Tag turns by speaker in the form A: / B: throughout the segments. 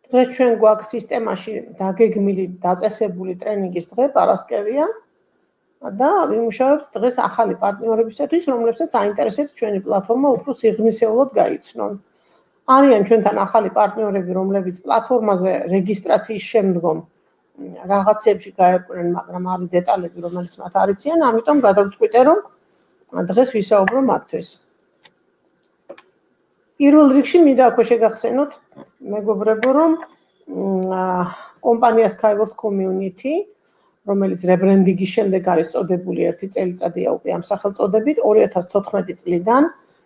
A: დღეს ჩვენ გვაქვს სისტემაში დაგეგმილი დაწესებული ტრენინგის დღე პარასკევია და ვიმუშავებთ დღეს ახალი პარტნიორებისათვის, რომლებსაც აინტერესებს ჩვენი პლატფორმა უფრო სიღრმისეულად გაიცნონ. არიან ჩვენთან ახალი პარტნიორები, რომლებიც პლატფორმაზე რეგისტრაციის შემდგომ რაღაცებში გაერკვნენ, მაგრამ არის დეტალები, რომელიც მათ არ იციან, ამიტომ გადავწყვიტე, რომ დღეს ვისაუბრო მათთვის. პირველ რიგში მინდა აქვე შეგახსენოთ, მეგობრებო, რომ კომპანია Skyward Community, რომელიც რებრენდინგის შემდეგ არის წოდებული ერთი წელიწადია უკვე ამ სახელწოდებით, 2014 წლიდან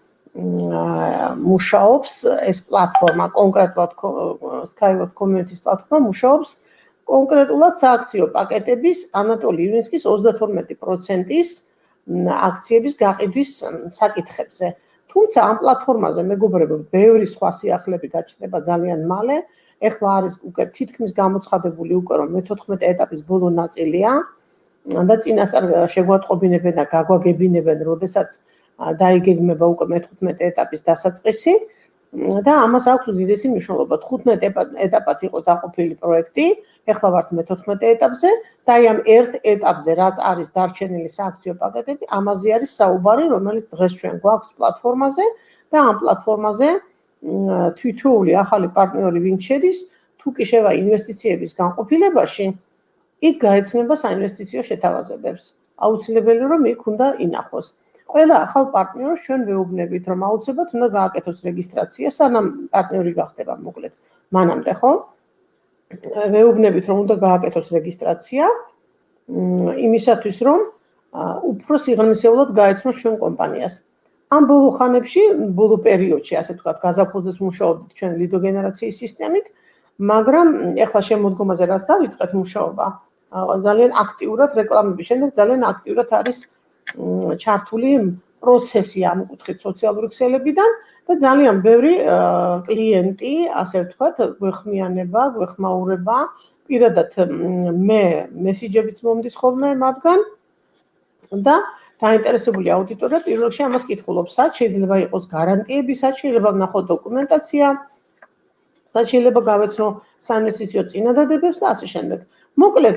A: მუშაობს ეს პლატფორმა, კონკრეტულად Skyward Community-ის პლატფორმა მუშაობს კონკრეტულად სააქციო პაკეტების ანატოლი ივნისკის 32%-ის აქციების გაყიდვის საკითხებზე. თუმცა ამ პლატფორმაზე მეგობრებო, ბევრი სხვა სიახლეები გაჩნდება ძალიან მალე. ეხლა არის უკვე თითქმის გამოცხადებული უკვე რომ მე-14 ეტაპის ბოლო ნაწილია და წინასწარ შეგვატყობინებენ და გაგვაგებინებენ, როდესაც დაიგეგმება უკვე მე-15 ეტაპის დასაწყისი და ამას აქვს უდიდესი მნიშვნელობა. 15 ეტაპად იყო დაყოფილი პროექტი, ეხლა ვართ მე-14 ეტაპზე და ამ ერთ ეტაპზე, რაც არის დარჩენილი სააქციო პაკეტები, ამაზე არის საუბარი, რომელიც დღეს ჩვენ გვაქვს პლატფორმაზე და ამ პლატფორმაზე თვითოული ახალი პარტნიორი ვინ შედის, თუ კი შევა ინვესტიციების განყოფილებაში, იქ გაეცნება საინვესტიციო შეთავაზებებს. აუცილებელი რომ იქ უნდა ინახოს. ყველა ახალ პარტნიორს ჩვენ ვეუბნებით, რომ აუცილებლად უნდა გააკეთოს რეგისტრაცია, სანამ პარტნიორი გახდება მოკლედ. მანამდე ხო? ვეუბნებით, რომ უნდა გააკეთოს რეგისტრაცია, იმისათვის, რომ უფრო სიღრმისეულად გაეცნოს ჩვენ კომპანიას. ამ ბოლო ხანებში, ბოლო პერიოდში, ასე ვთქვათ, გაზაფხულზეც მუშაობთ ჩვენ ლიდო გენერაციის სისტემით, მაგრამ ეხლა შემოდგომაზე რაც დავიწყეთ მუშაობა, ძალიან აქტიურად რეკლამების შემდეგ ძალიან აქტიურად არის ჩართული პროცესი ამ კუთხით სოციალური ქსელებიდან და ძალიან ბევრი კლიენტი, ასე ვთქვათ, გვეხმიანება, გვეხმაურება, პირადად მე მესიჯებიც მომდის ხოლმე მათგან და დაინტერესებული აუდიტორია პირველ რიგში ამას კითხულობს, სად შეიძლება იყოს გარანტიები, სად შეიძლება ვნახოთ დოკუმენტაცია, სად შეიძლება გავეცნო საინვესტიციო წინადადებებს და ასე შემდეგ. მოკლედ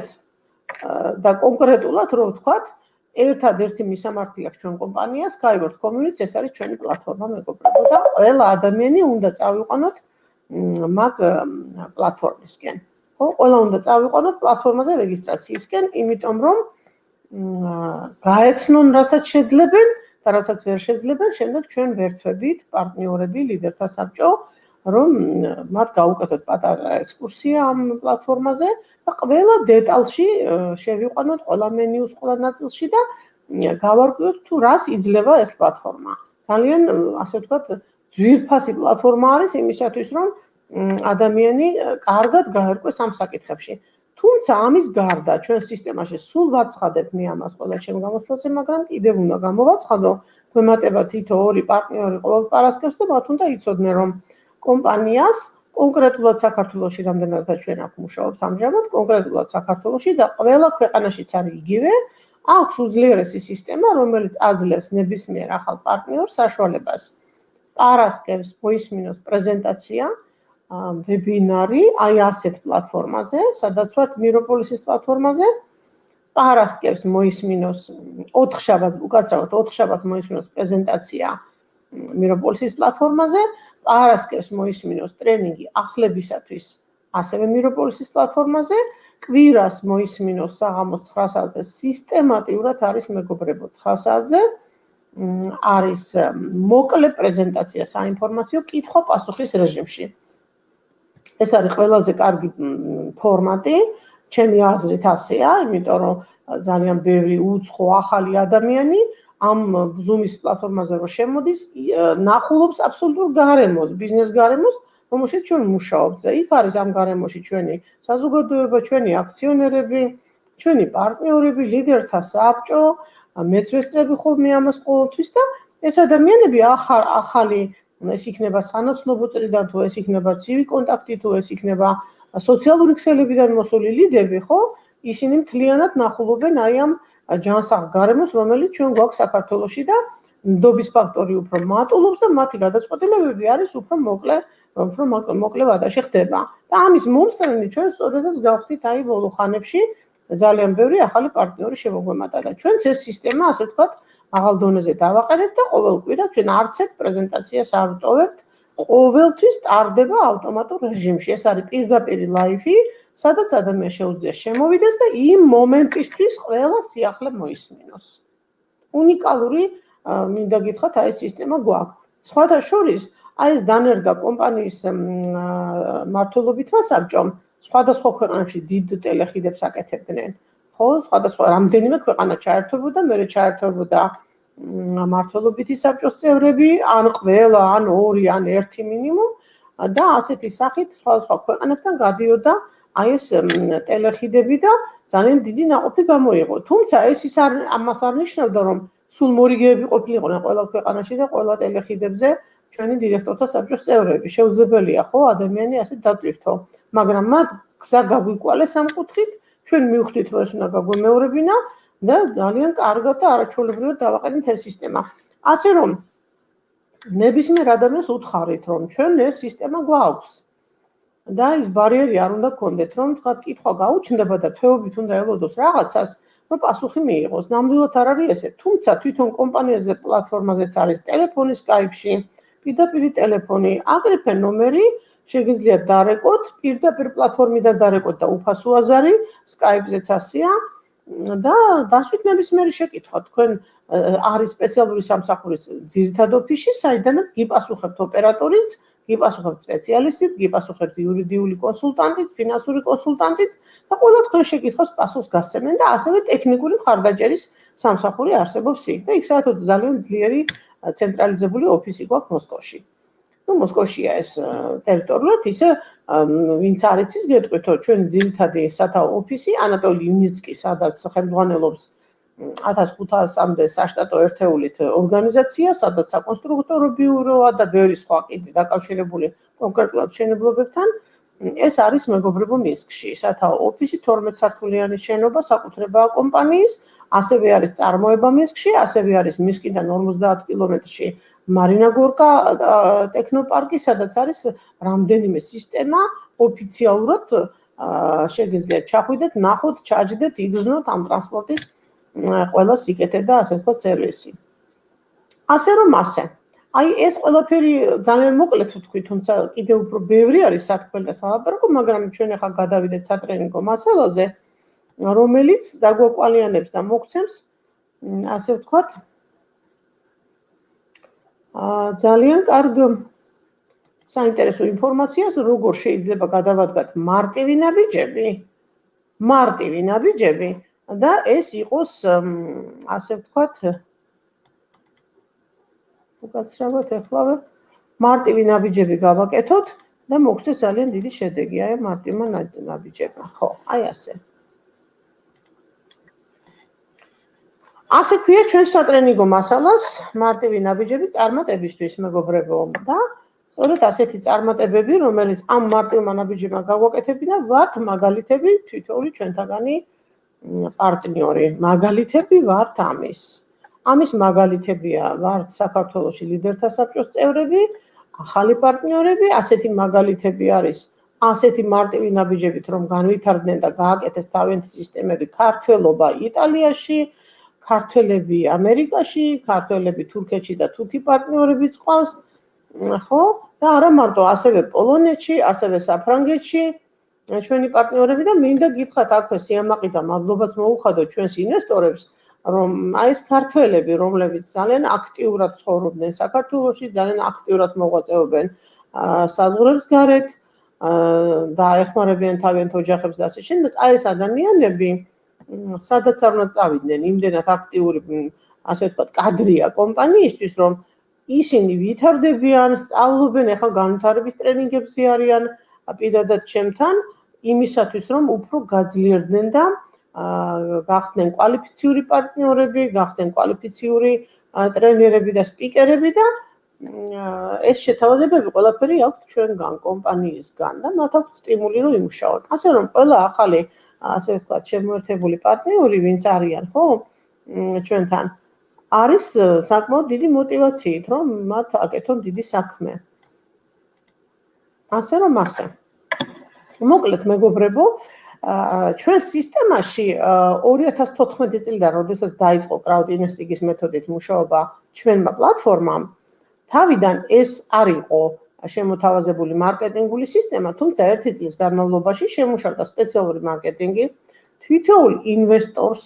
A: და კონკრეტულად რო ვთქვათ, ერთადერთი მისამართი აქვს ჩვენ კომპანიას, Skyward Community, ეს არის ჩვენი პლატფორმა, მეგობრებო და ყველა ადამიანი უნდა წავიყვანოთ მაგ პლატფორმისკენ. ხო, ყველა უნდა წავიყვანოთ პლატფორმაზე რეგისტრაციისკენ, იმიტომ რომ გაეცნონ, რასაც შეძლებენ და რასაც ვერ შეძლებენ, შემდეგ ჩვენ ვერთვებით პარტნიორები, ლიდერთა საბჭო, რომ მათ გაუკეთოთ პატარა ექსკურსია ამ პლატფორმაზე და ყველა დეტალში შევიყვანოთ ყველა მენიუს, ყველა ნაწილში და გავარკვიოთ თუ რას იძლევა ეს პლატფორმა. ძალიან, ასე ვთქვათ, ძვირფასი პლატფორმა არის იმისათვის, რომ ადამიანი კარგად გაერკვეს ამ საკითხებში. თუმცა ამის გარდა ჩვენ სისტემაში სულ ვაცხადებთ მე ამას ყველა ჩემ გამოსვლაზე, მაგრამ კიდევ უნდა გამოვაცხადო, გვემატება თითო ორი პარტნიორი ყოველ პარასკევს და მათ უნდა იცოდნენ, რომ კომპანიას კონკრეტულად საქართველოში რამდენადაც ჩვენ აქ მუშაობთ ამჟამად, კონკრეტულად საქართველოში და ყველა ქვეყანაშიც არის იგივე, აქვს უძლიერესი სისტემა, რომელიც აძლევს ნებისმიერ ახალ პარტნიორს საშუალებას პარასკევს მოისმინოს პრეზენტაცია, ვებინარი, აი ასეთ პლატფორმაზე, სადაც ვართ მიროპოლისის პლატფორმაზე, პარასკევს მოისმინოს 4 შაბათს, უკაცრავად 4 შაბათს მოისმინოს პრეზენტაცია მიროპოლისის პლატფორმაზე, პარასკევს მოისმინოს ტრენინგი ახლებისათვის, ასევე მიროპოლისის პლატფორმაზე, კვირას მოისმინოს საღამოს 9 საათზე, სისტემატიურად არის მეგობრებო 9 საათზე, არის მოკლე პრეზენტაცია საინფორმაციო კითხვა-პასუხის რეჟიმში. ეს არის ყველაზე კარგი ფორმატი, ჩემი აზრით ასეა, იმიტომ რომ ძალიან ბევრი უცხო ახალი ადამიანი ამ Zoom-ის პლატფორმაზე რო შემოდის, ნახულობს აბსოლუტურ გარემოს, ბიზნეს გარემოს, რომელშიც ჩვენ მუშაობთ და იქ არის ამ გარემოში ჩვენი საზოგადოება, ჩვენი აქციონერები, ჩვენი პარტნიორები, ლიდერთა საბჭო, მეცვესწრები ხოლმე ამას ყოველთვის და ეს ადამიანები ახალი ეს იქნება სანაცნობო წრიდან თუ ეს იქნება ცივი კონტაქტი თუ ეს იქნება სოციალური ქსელებიდან მოსული ლიდები, ხო? ისინი მთლიანად ნახულობენ აი ამ ჯანსაღ გარემოს, რომელიც ჩვენ გვაქვს საქართველოში და ნდობის ფაქტორი უფრო მატულობს და მათი გადაწყვეტილებები არის უფრო მოკლე რომ მოკლე ვადაში ხდება. და ამის მომსწრენი ჩვენ სწორედაც გავხდით აი ბოლო ხანებში ძალიან ბევრი ახალი პარტნიორი შემოგვემატა და ჩვენც ეს სისტემა ასე ვთქვათ მაღალ დონეზე დავაყენეთ და ყოველ კვირა ჩვენ არც ერთ პრეზენტაციას არ ვტოვებთ. ყოველთვის ტარდება ავტომატურ რეჟიმში. ეს არის პირდაპირი ლაივი, სადაც ადამიანს შეუძლია შემოვიდეს და იმ მომენტისთვის ყველა სიახლე მოისმინოს. უნიკალური მინდა გითხრათ აი ეს სისტემა გვაქვს. სხვათა შორის აი ეს დანერგა კომპანიის მმართველობითმა საბჭომ სხვადასხვა ქვეყნებში დიდ ტელეხიდებს აკეთებდნენ. ხო, სხვადასხვა რამდენიმე ქვეყანა ჩაერთვებოდა, მერე ჩაერთვებოდა მმართველობითი საბჭოს წევრები, ან ყველა, ან ორი, ან ერთი მინიმუმ და ასეთი სახით სხვადასხვა ქვეყნებთან გადიოდა აი ეს ტელეხიდები და ძალიან დიდი ნაყოფი გამოიღო. თუმცა ეს ის ამას არ ნიშნავდა, რომ სულ მორიგეები ყოფილიყვნენ ყველა ქვეყანაში და ყველა ტელეხიდებზე ჩვენი დირექტორთა საბჭოს წევრები. შეუძლებელია ხო ადამიანი ასე დატვირთო, მაგრამ მათ გზა გაგვიკვალეს ამ კუთხით, ჩვენ მივხვდით, რომ ეს უნდა გაგვემეორებინა და ძალიან კარგად და არაჩვეულებრივად დავაყენეთ ეს სისტემა. ასე რომ ნებისმიერ ადამიანს უთხარით, რომ ჩვენ ეს სისტემა გვაქვს. და ის ბარიერი არ უნდა გქონდეთ, რომ თქვა კითხვა გაუჩნდება და თვეობით უნდა ელოდოს რაღაცას, რომ პასუხი მიიღოს. ნამდვილად არ არის ესე. თუმცა თვითონ კომპანიაზე პლატფორმაზეც არის ტელეფონი Skype-ში, პირდაპირი ტელეფონი, აკრიფე ნომერი, შეგიძლიათ დარეკოთ, პირდაპირ პლატფორმიდან დარეკოთ და უფასო აზარი, Skype-ზეც ასეა და დასვით ნებისმიერი შეკითხვა. თქვენ არის სპეციალური სამსახურის ძირითად ოფისში, საიდანაც გიპასუხებთ ოპერატორიც, გიპასუხებთ სპეციალისტით, გიპასუხებთ იურიდიული კონსულტანტით, ფინანსური კონსულტანტით და ყველა თქვენ შეკითხვას პასუხს გასცემენ და ასევე ტექნიკური მხარდაჭერის სამსახური არსებობს იქ და იქ საერთოდ ძალიან ძლიერი ცენტრალიზებული ოფისი გვაქვს მოსკოვში. Ну, მოსკოვშია ეს ტერიტორიულად, ისე ვინც არ იცის, გეტყვით, რომ ჩვენი ძირითადი სათაო ოფისი ანატოლი ივნიცკი, სადაც ხელმძღვანელობს 1500-მდე საშტატო ერთეულით ორგანიზაცია, სადაც საკონსტრუქტორო ბიუროა და ბევრი სხვა კიდე დაკავშირებული კონკრეტულად მშენებლობებთან. ეს არის მეგობრებო მინსკში, სათაო ოფისი 12 სართულიანი შენობა საკუთრებაა კომპანიის, ასევე არის წარმოება მინსკში, ასევე არის მინსკიდან 50 კილომეტრში მარინაგორკა ტექნოპარკი, სადაც არის რამდენიმე სისტემა ოფიციალურად შეგიძლიათ ჩახვიდეთ, ნახოთ, ჩაჯდეთ, იგრძნოთ ამ ტრანსპორტის ყველა სიკეთე და ასე ვთქვათ სერვისი. ასე რომ ასე. აი ეს ყველაფერი ძალიან მოკლედ ვთქვი, თუმცა კიდევ უფრო ბევრი არის სათქმელი და სალაპარაკო, მაგრამ ჩვენ ახლა გადავიდეთ სატრენინგო მასალაზე, რომელიც დაგვაკვალიანებს და მოგცემს ასე ვთქვათ ძალიან კარგ საინტერესო ინფორმაციას, როგორ შეიძლება გადავადგათ მარტივი ნაბიჯები და ეს იყოს ასე ვთქვათ უკაცრავად ეხლავე მარტივი ნაბიჯები გავაკეთოთ და მოგცეს ძალიან დიდი შედეგი აი მარტივმა ნაბიჯებმა. ხო, აი ასე. ასე ქვია ჩვენ სატრენინგო მასალას მარტივი ნაბიჯები წარმატებისთვის მეგობრებო და სწორედ ასეთი წარმატებები, რომელიც ამ მარტივმა ნაბიჯებმა გავაკეთებინა, ვართ მაგალითები თითოეული ჩვენთაგანი პარტნიორი. მაგალითები ვართ ამის. ამის მაგალითებია ვართ საქართველოში ლიდერთა საბჭოს წევრები, ახალი პარტნიორები, ასეთი მაგალითები არის ასეთი მარტივი ნაბიჯებით, რომ განვითარდნენ და გააკეთეს თავიანთი სისტემები ქართველობა იტალიაში, ქართველები ამერიკაში, ქართველები თურქეთში და თურქი პარტნიორებიც ყავს, ხო? და არა მარტო, ასევე პოლონეთში, ასევე საფრანგეთში ჩვენი პარტნიორები და მინდა გითხრათ აქვე სიამაყი და მადლობაც მოუხადოთ ჩვენს ინვესტორებს, რომ აი ეს ქართველები, რომლებიც ძალიან აქტიურად ცხოვრობდნენ საქართველოში, ძალიან აქტიურად მოღვაწეობენ საზღვრებს გარეთ და ეხმარებიან თავიანთ ოჯახებს და ასე შემდეგ, აი ეს ადამიანები სადაც არ უნდა წავიდნენ, იმდენად აქტიური, ასე ვთქვათ, კადრია კომპანიისთვის, რომ ისინი ვითარდებიან, სწავლობენ, ახლა განვითარების ტრენინგებზე არიან პირადად ჩემთან, იმისათვის, რომ უფრო გაძლიერდნენ და გახდნენ კვალიფიციური პარტნიორები, გახდნენ კვალიფიციური ტრენერები და სპიკერები და ეს შეთავაზებები ყველაფერი აქვს ჩვენგან კომპანიისგან და მათ აქვს სტიმული რომ იმუშაონ. ასე რომ ყველა ახალი ასე ვთქვათ შემოერთებული პარტნიორი, ვინც არიან, ხო, ჩვენთან არის საკმაოდ დიდი мотивაციით, რომ მათ აკეთონ დიდი საქმე. ასე რომ ასე. მოკლედ მეგობრებო, ჩვენ სისტემაში 2014 წლიდან, როდესაც დაიწყო crowd investing-ის მეთოდით მუშაობა ჩვენმა პლატფორმამ, თავიდან ეს არ იყო შემოთავაზებული მარკეტინგული სისტემა, თუმცა ერთი წლის განმავლობაში შემუშავდა სპეციალური მარკეტინგი, თითოეულ ინვესტორს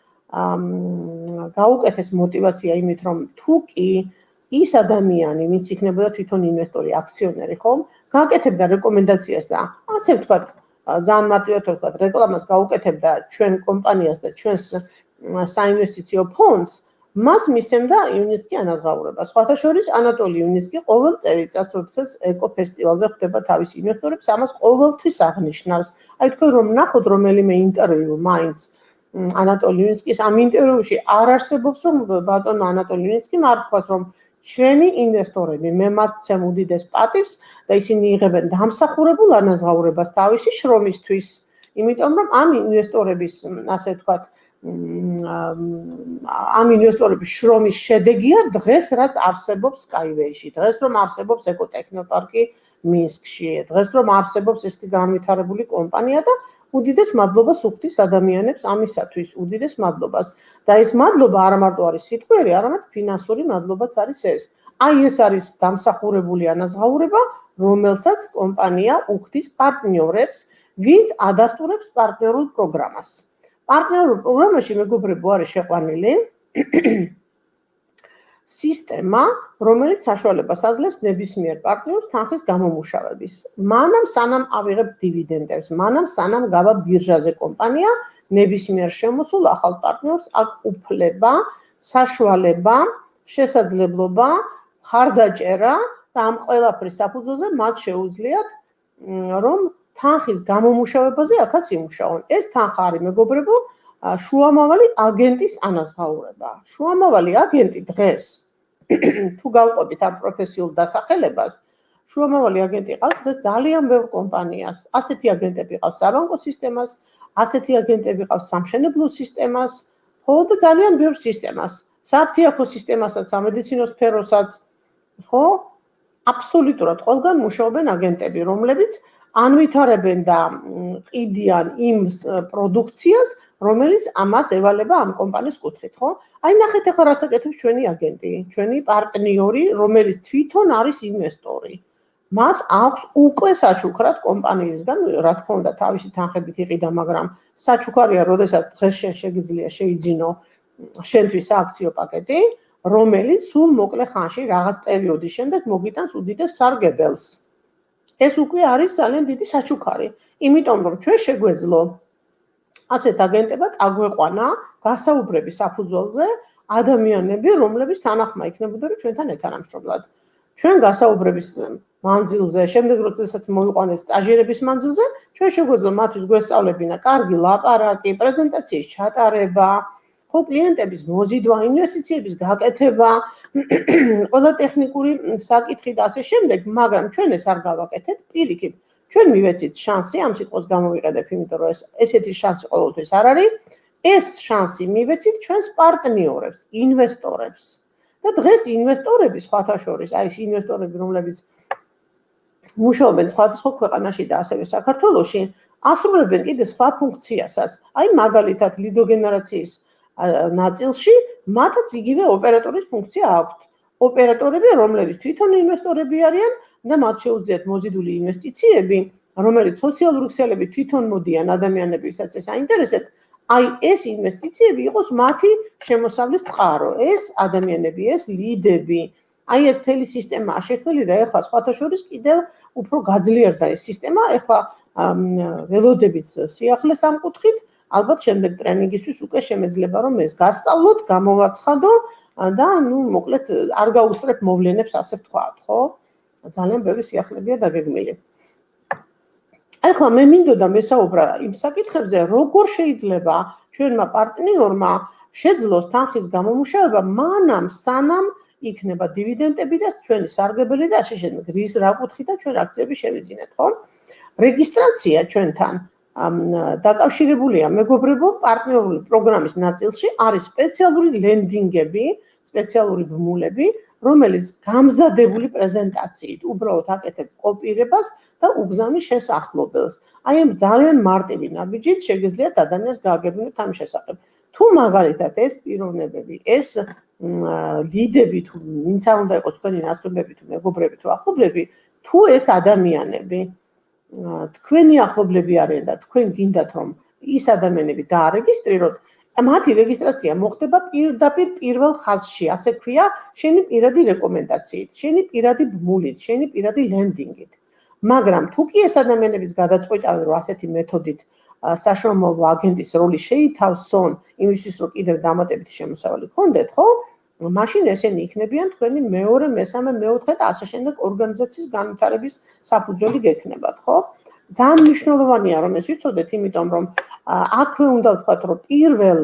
A: გაუკეთეს мотиваცია იმით, რომ თუ კი ის ადამიანი, ვინც იქნებოდა თვითონ ინვესტორი, აქციონერი, ხო, გააკეთებდა რეკომენდაციას და ასე ვთქვათ, ძალიან მარტივად ვთქვათ, რეკლამას გაუკეთებდა ჩვენ კომპანიას და ჩვენს საინვესტიციო ფონდს, მას მისცემდა იუნიცკი ანაზღაურება. სხვათა შორის ანატოლი იუნიცკი ყოველ წელიწადს, როდესაც ეკოფესტივალზე ხვდება თავის ინვესტორებს, ამას ყოველთვის აღნიშნავს. აი თქვენ რომ ნახოთ რომელიმე ინტერვიუ მაინც ანატოლი იუნიცკის ამ ინტერვიუში არ არსებობს რომ ბატონო ანატოლი იუნიცკი მართავს რომ ჩვენი ინვესტორები მე მათ ვცემ უდიდეს პატივს და ისინი იღებენ დამსახურებულ ანაზღაურებას თავისი შრომისთვის, იმიტომ რომ ამ ინვესტორების, ასე ვთქვათ, ამ ინვესტორების შრომის შედეგია დღეს რაც არსებობს Skyway-ში, დღეს რომ არსებობს ეკოტექნოპარკი მინსკში, დღეს რომ არსებობს ესეთი განვითარებული კომპანია და უდიდეს მადლობას უხდის ადამიანებს ამისათვის, უდიდეს მადლობას. და ეს მადლობა არა მარტო არის სიტყვიერი, არამედ ფინანსური მადლობაც არის ეს. აი ეს არის დამსახურებული ანაზღაურება, რომელსაც კომპანია უხდის პარტნიორებს, ვინც ადასტურებს პარტნიორულ პროგრამას. პარტნიორულ პროგრამაში მეგობრებო არის შეყვანილი სისტემა, რომელიც საშუალებას აძლევს ნებისმიერ პარტნიორს თანხის გამომუშავების. მანამ სანამ ავიღებ დივიდენდებს, მანამ სანამ გავა ბირჟაზე კომპანია, ნებისმიერ შემოსულ ახალ პარტნიორს აქვს უფლება, საშუალება, შესაძლებლობა, ხარდაჭერა და ამ ყველაფრის საფუძველზე მათ შეუძლიათ რომ თანხის გამომუშავებაზე აქაც იმუშაონ. ეს თანხა არის მეგობრებო შუამავალი აგენტის ანაზღაურება. შუამავალი აგენტი დღეს თუ გავყვებით ამ პროფესიულ დასახელებას, შუამავალი აგენტი ყავს დღეს ძალიან ბევრ კომპანიას. ასეთი აგენტები ყავს საბანკო სისტემას, ასეთი აგენტები ყავს სამშენებლო სისტემას, ხო და ძალიან ბევრ სისტემას. საფთიაქო სისტემასაც, სამედიცინო სფეროსაც, ხო? აბსოლუტურად ყველგან მუშაობენ აგენტები, რომლებიც ანვითარებენ და ყიდიან იმ პროდუქციას, რომელიც ამას ევალება ამ კომპანიის კუთხით, ხო? აი ნახეთ ახლა რას აკეთებს ჩვენი აგენტი, ჩვენი პარტნიორი, რომელიც თვითონ არის ინვესტორი. მას აქვს უკვე საჩუქრად კომპანიისგან, რა თქმა უნდა, თავისი თანხებით იყიდა, მაგრამ საჩუქარია, როდესაც დღეს შენ შეგიძლია შეიძინო შენთვის სააქციო პაკეტი, რომელიც სულ მოკლე ხანში, რაღაც პერიოდის შემდეგ მოგიტანს უდიდეს სარგებელს. ეს უკვე არის ძალიან დიდი საჩუქარი, იმიტომ რომ ჩვენ შეგვეძლო ასეთ აგენტებად აგვეყვანა გასაუბრების საფუძველზე ადამიანები, რომლების თანახმა იქნებოდა რომ ჩვენთან ეთანამშრომლად. ჩვენ გასაუბრების მანძილზე, შემდეგ როდესაც მოვიყვანეთ სტაჟირების მანძილზე, ჩვენ შეგვეძლო მათთვის გვესწავლებინა კარგი ლაპარაკი, პრეზენტაციის ჩატარება, ხო კლიენტების მოზიდვა, ინვესტიციების გაკეთება, ყველა ტექნიკური საკითხი და ასე შემდეგ, მაგრამ ჩვენ ეს არ გავაკეთეთ პირიქით. ჩვენ მივეცით შანსი, ამ სიტყვას გამოვიყენებ, იმიტომ რომ ესეთი შანსი ყოველთვის არ არის. ეს შანსი მივეცით ჩვენს პარტნიორებს, ინვესტორებს. და დღეს ინვესტორები სხვათა შორის, აი ეს ინვესტორები, რომლებიც მუშაობენ სხვადასხვა ქვეყანაში და ასევე საქართველოში, ასრულებენ კიდე სხვა ფუნქციასაც. აი მაგალითად ლიდოგენერაციის ნაწილში მათაც იგივე ოპერატორის ფუნქცია აქვთ. ოპერატორები, რომლებიც თვითონ ინვესტორები არიან და მათ შეუძლიათ მოზიდული ინვესტიციები, რომელიც სოციალური ქსელებით თვითონ მოდიან ადამიანებისაც ეს აინტერესებთ, აი ეს ინვესტიციები იყოს მათი შემოსავლის წყარო, ეს ადამიანები, ეს ლიდები, აი ეს თელი სისტემაა შექმნილი და ეხლა სხვათა შორის კიდევ უფრო გაძლიერდა ეს სისტემა, ეხლა ველოდებით სიახლეს ამ კუთხით, ალბათ შემდეგ ტრენინგისთვის უკვე შემეძლება რომ ეს გასწავლოთ, გამოვაცხადო და ნუ მოკლედ არ გაუსწრებ მოვლენებს ასე ვთქვათ, ხო? ძალიან ბევრი სიახლებია დაგეგმილი. ახლა მე მინდოდა მესაუბრა იმ საკითხებზე, როგორ შეიძლება ჩვენმა პარტნიორმა შეძლოს თანხის გამომუშავება მანამ სანამ იქნება დივიდენდები და ჩვენი სარგებელი და ასე შემდეგ. რის რა კუთხით და ჩვენ აქციები შევიძინეთ, ხო? რეგისტრაცია ჩვენთან დაკავშირებულია მეგობრებო პარტნიორული პროგრამის ნაწილში არის სპეციალური ლენდინგები, სპეციალური ბმულები, რომელიც გამზადებული პრეზენტაციით უბრალოდ აკეთებ კოპირებას და უგზავნის შესაძლებლობას. აი ამ ძალიან მარტივი ნაბიჯით შეგიძლიათ ადამიანს გააგებინოთ ამ შესახებ. თუ მაგალითად ეს პიროვნებები, ეს ლიდები თუ ვინც არ უნდა იყოს თქვენი ნაცნობები თუ მეგობრები თუ ახლობლები, თუ ეს ადამიანები თქვენი ახლობლები არიან და თქვენ გინდათ რომ ის ადამიანები დაარეგისტრიროთ, მათი რეგისტრაცია მოხდება პირდაპირ პირველ ხაზში, ასე ქვია, შენი პირადი რეკომენდაციით, შენი პირადი ბმულით, შენი პირადი ლენდინგით. მაგრამ თუ კი ეს ადამიანების გადაწყვეტავენ, რომ ასეთი მეთოდით საშუალო აგენტის როლი შეითავსონ, იმისთვის რომ კიდევ დამატებითი შემოსავალი გქონდეთ, ხო? მაშინ ესენი იქნებიან თქვენი მეორე, მესამე, მეოთხე და ასე შემდეგ ორგანიზაციის განვითარების საფუძველი გექნებათ, ხო? ძალიან მნიშვნელოვანია რომ ეს ვიცოდეთ, იმიტომ რომ აქვე უნდა ვთქვათ, რომ პირველ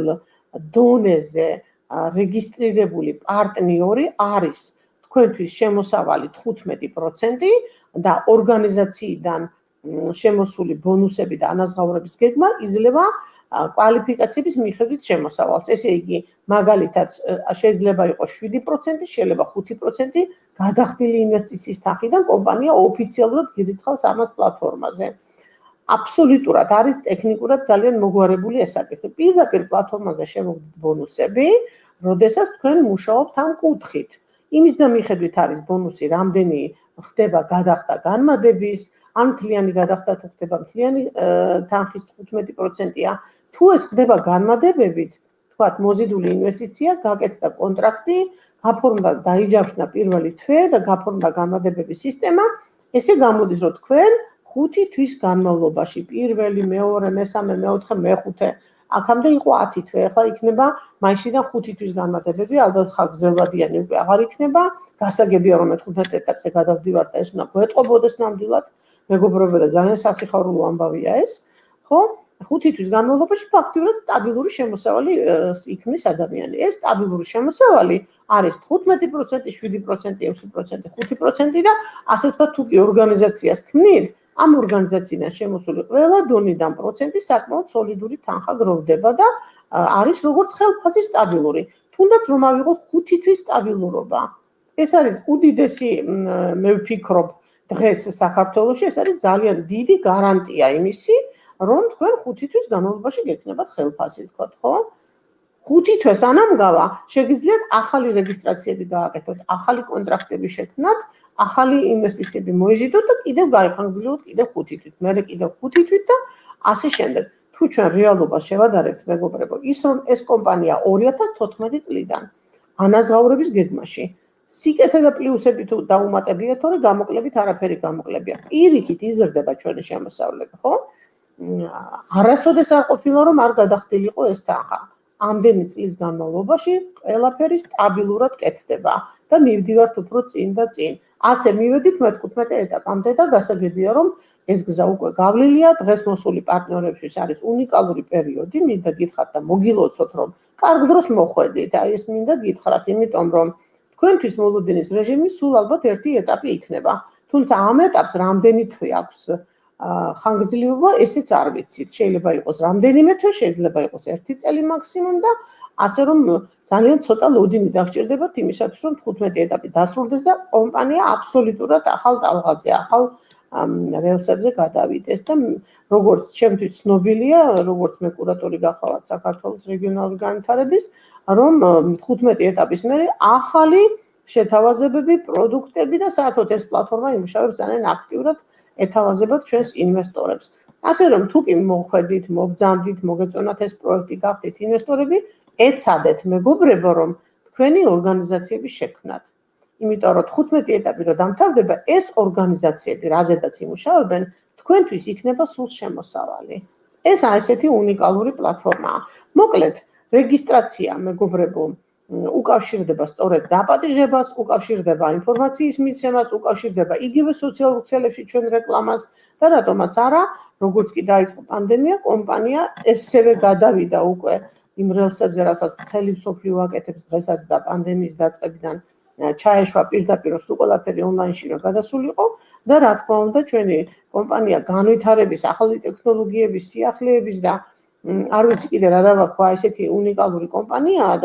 A: დონეზე რეგისტრირებული პარტნიორი არის თქვენთვის შემოსავალი 15% და ორგანიზაციიდან შემოსული ბონუსები და ანაზღაურების გეგმა იძლევა კვალიფიკაციების მიხედვით შემოსავალს. ესე იგი, მაგალითად, შეიძლება იყოს 7%, შეიძლება 5% გადახდილი ინვესტიციის თანხიდან კომპანია ოფიციალურად გირიცხავს ამას პლატფორმაზე. აბსოლუტურად არის ტექნიკურად ძალიან მოგვარებული ეს საკითხი. პირდაპირ პლატფორმაზე შემოგდით ბონუსები, როდესაც თქვენ მუშაობთ ამ კუთხით. იმის და მიხედვით არის ბონუსი, რამდენი ხდება გადახდა განმადების, ან მთლიანი გადახდა თუ ხდება მთლიანი თანხის 15%-ია. თუ ეს ხდება განმადებებით, თქვათ მოზიდული ინვესტიცია, გაკეთდა კონტრაქტი, გაფორმდა დაიჯავშნა პირველი თვე და გაფორმდა განმადებების სისტემა, ესე გამოდის, რომ თქვენ 5 თვის განმავლობაში, პირველი, მეორე, მესამე, მეოთხე, მეხუთე, აქამდე იყო 10 თვე, ახლა იქნება მაისიდან 5 თვის განმადებები, ალბათ ხალხგზელვადიანი უკვე აღარ იქნება, გასაგებია რომ 15 ეტაპზე გადავდივართ და ეს უნდა გვეტყობოდეს ნამდვილად, მეგობრებო და ძალიან სასიხარულო ამბავია ეს, ხო? 5 თვის განმავლობაში ფაქტიურად სტაბილური შემოსავალი იქმნის ადამიანი. ეს სტაბილური შემოსავალი არის 15%, 7%, 6%, 5% და ასე ვთქვათ, თუ კი ორგანიზაციას ქმნით, ამ ორგანიზაციიდან შემოსული ყველა დონიდან პროცენტი საკმაოდ სოლიდური თანხა გროვდება და არის როგორც ხელფასი სტაბილური. თუნდაც რომ ავიღოთ 5 თვის სტაბილურობა. ეს არის უდიდესი, მე ვფიქრობ, დღეს საქართველოში ეს არის ძალიან დიდი გარანტია იმისი, რომ თქვენ 5 თვის განმავლობაში გექნებათ ხელფასი, ვთქვათ, ხო? 5 თვეს ანამგავა შეგიძლიათ ახალი რეგისტრაციები გააკეთოთ, ახალი კონტრაქტები შექმნათ, ახალი ინვესტიციები მოიჟიდოთ და კიდევ გაიხანგრძლივოთ კიდევ 5 თვით, მერე კიდევ 5 თვით და ასე შემდეგ. თუ ჩვენ რეალობას შევადარებთ, მეგობრებო, ის რომ ეს კომპანია 2014 წლიდან ანაზღაურების გეგმაში სიკეთე და პლუსები თუ დაუმატებია, თორე გამოკლებით არაფერი გამოკლებია. პირიქით იზრდება ჩვენი შემოსავლები, ხო? არასოდეს არ ყოფილა რომ არ გადახდილიყო ეს თანხა. ამდენი წლის განმავლობაში ყველაფერი სტაბილურად კეთდება და მივდივართ უფრო წინ და წინ. ასე მივედით მე-15 ეტაპამდე და გასაგებია რომ ეს გზა უკვე გავლილია, დღეს მოსული პარტნიორებისთვის არის უნიკალური პერიოდი, მინდა გითხრათ და მოგილოცოთ რომ კარგ დროს მოხვედით. აი ეს მინდა გითხრათ, იმიტომ რომ თქვენთვის მოლოდინის რეჟიმი სულ ალბათ ერთი ეტაპი იქნება. თუმცა ამ ეტაპს რამდენი თვე აქვს ხანგრძლივობა, ესეც არ ვიცით. შეიძლება იყოს რამდენიმე თვე, შეიძლება იყოს 1 წელი მაქსიმუმ და ასე რომ ძალიან ცოტა ლოდინი დაგჭირდებათ იმისათვის, რომ 15 ეტაპი დასრულდეს და კომპანია აბსოლუტურად ახალ ტალღაზე, ახალ რელსებზე გადავიდეს და როგორც ჩემთვის ცნობილია, როგორც მე კურატორი გახლავართ საქართველოს რეგიონალური განვითარების, რომ 15 ეტაპის მერე ახალი შეთავაზებები, პროდუქტები და საერთოდ ეს პლატფორმა იმუშავებს ძალიან აქტიურად ეთავაზებათ ჩვენს ინვესტორებს. ასე რომ თუ კი მოხვედით, მობძანდით, მოგეწონათ ეს პროექტი, გახდით ინვესტორები, ეცადეთ მეგობრებო, რომ თქვენი ორგანიზაციები შექმნათ. იმიტომ რომ 15 ეტაპი რომ დამთავრდება, ეს ორგანიზაციები, რაზედაც იმუშავებენ, თქვენთვის იქნება სულ შემოსავალი. ეს ესეთი უნიკალური პლატფორმაა. მოკლედ, რეგისტრაცია, მეგობრებო, უკავშირდება სწორედ დაპატიჟებას, უკავშირდება ინფორმაციის მიცემას, უკავშირდება იგივე სოციალურ ქსელებში ჩვენ რეკლამას და რატომაც არა, როგორც კი დაიწყო პანდემია, კომპანია ესევე გადავიდა უკვე იმ რელსებზე, რასაც მთელი მსოფლიო აკეთებს დღესაც და პანდემიის დაწყებიდან ჩაეშვა პირდაპირ სულ ყველაფერი ონლაინში რომ გადასულიყო და რა თქმა უნდა ჩვენი კომპანია განვითარების, ახალი ტექნოლოგიების, სიახლეების და არ ვიცი კიდე რა დავარქვა, ესეთი უნიკალური კომპანიაა და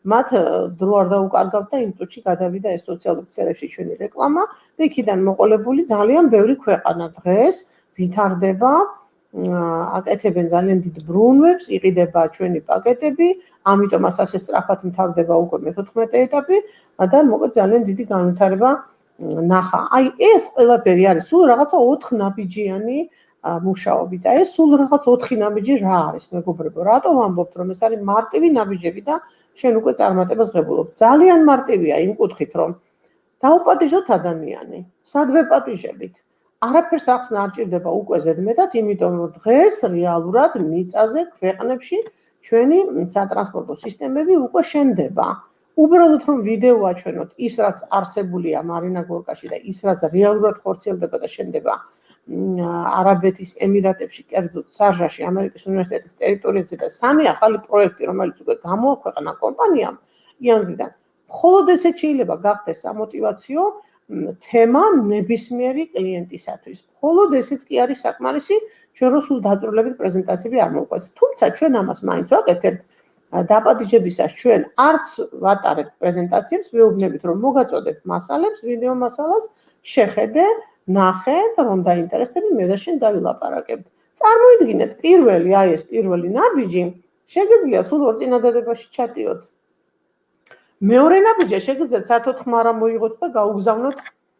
A: მათ დრო არ დაუკარგავთ და იმ წუთში გადავიდა ეს სოციალურ ქსელებში ჩვენი რეკლამა და იქიდან მოყოლებული ძალიან ბევრი ქვეყანა დღეს ვითარდება აკეთებენ ძალიან დიდ ბრუნვებს, იყიდება ჩვენი პაკეტები, ამიტომ ასე სწრაფად მთავრდება უკვე მე-14 ეტაპი და მოკლედ ძალიან დიდი განვითარება ნახა. აი ეს ყველაფერი არის სულ რაღაცა 4 ნაბიჯიანი მუშაობი და ეს სულ რაღაც 4 ნაბიჯი რა არის მეგობრებო? რატომ ვამბობთ რომ ეს არის მარტივი ნაბიჯები და შენ უკვე წარმატებას ღებულობ? ძალიან მარტივია იმ კუთხით რომ დაუპატიჟოთ ადამიანი. სად ვეპატიჟებით? არაფერს ახსნა არ ჭირდება უკვე ზედმეტად, იმიტომ რომ დღეს რეალურად მიწაზე ქვეყნებში ჩვენი სატრანსპორტო სისტემები უკვე შენდება. უბრალოდ რომ ვიდეო აჩვენოთ ის რაც არსებულია მარინა გორკაში და ის რაც რეალურად ხორციელდება და შენდება არაბეთის ემირატებში, კერძოდ სარჟაში, ამერიკის უნივერსიტეტის ტერიტორიაზე და 3 ახალი პროექტი, რომელიც უკვე გამოაქვეყნა კომპანიამ იანვრიდან. მხოლოდ ესეც შეიძლება გახდეს სამოტივაციო თემა ნებისმიერი კლიენტისათვის. მხოლოდ ესეც კი არის საკმარისი, ჩვენ რო სულ დაწვრილებით პრეზენტაციები არ მოვყვეთ. თუმცა ჩვენ ამას მაინც ვაკეთებთ დაპატიჟებისას ჩვენ არც ვატარებთ პრეზენტაციებს, ვეუბნებით რომ მოგაწოდებთ მასალებს, ვიდეო მასალას, შეხედე, ნახე და რომ დაინტერესდები, მე და შენ დავილაპარაკებთ. წარმოიდგინეთ, პირველი აი ეს პირველი ნაბიჯი შეგიძლია სულ ორ წინადადებაში ჩატიოთ. მეორე ნაბიჯი შეგიძლიათ საერთოდ ხმარა მოიღოთ და გაუგზავნოთ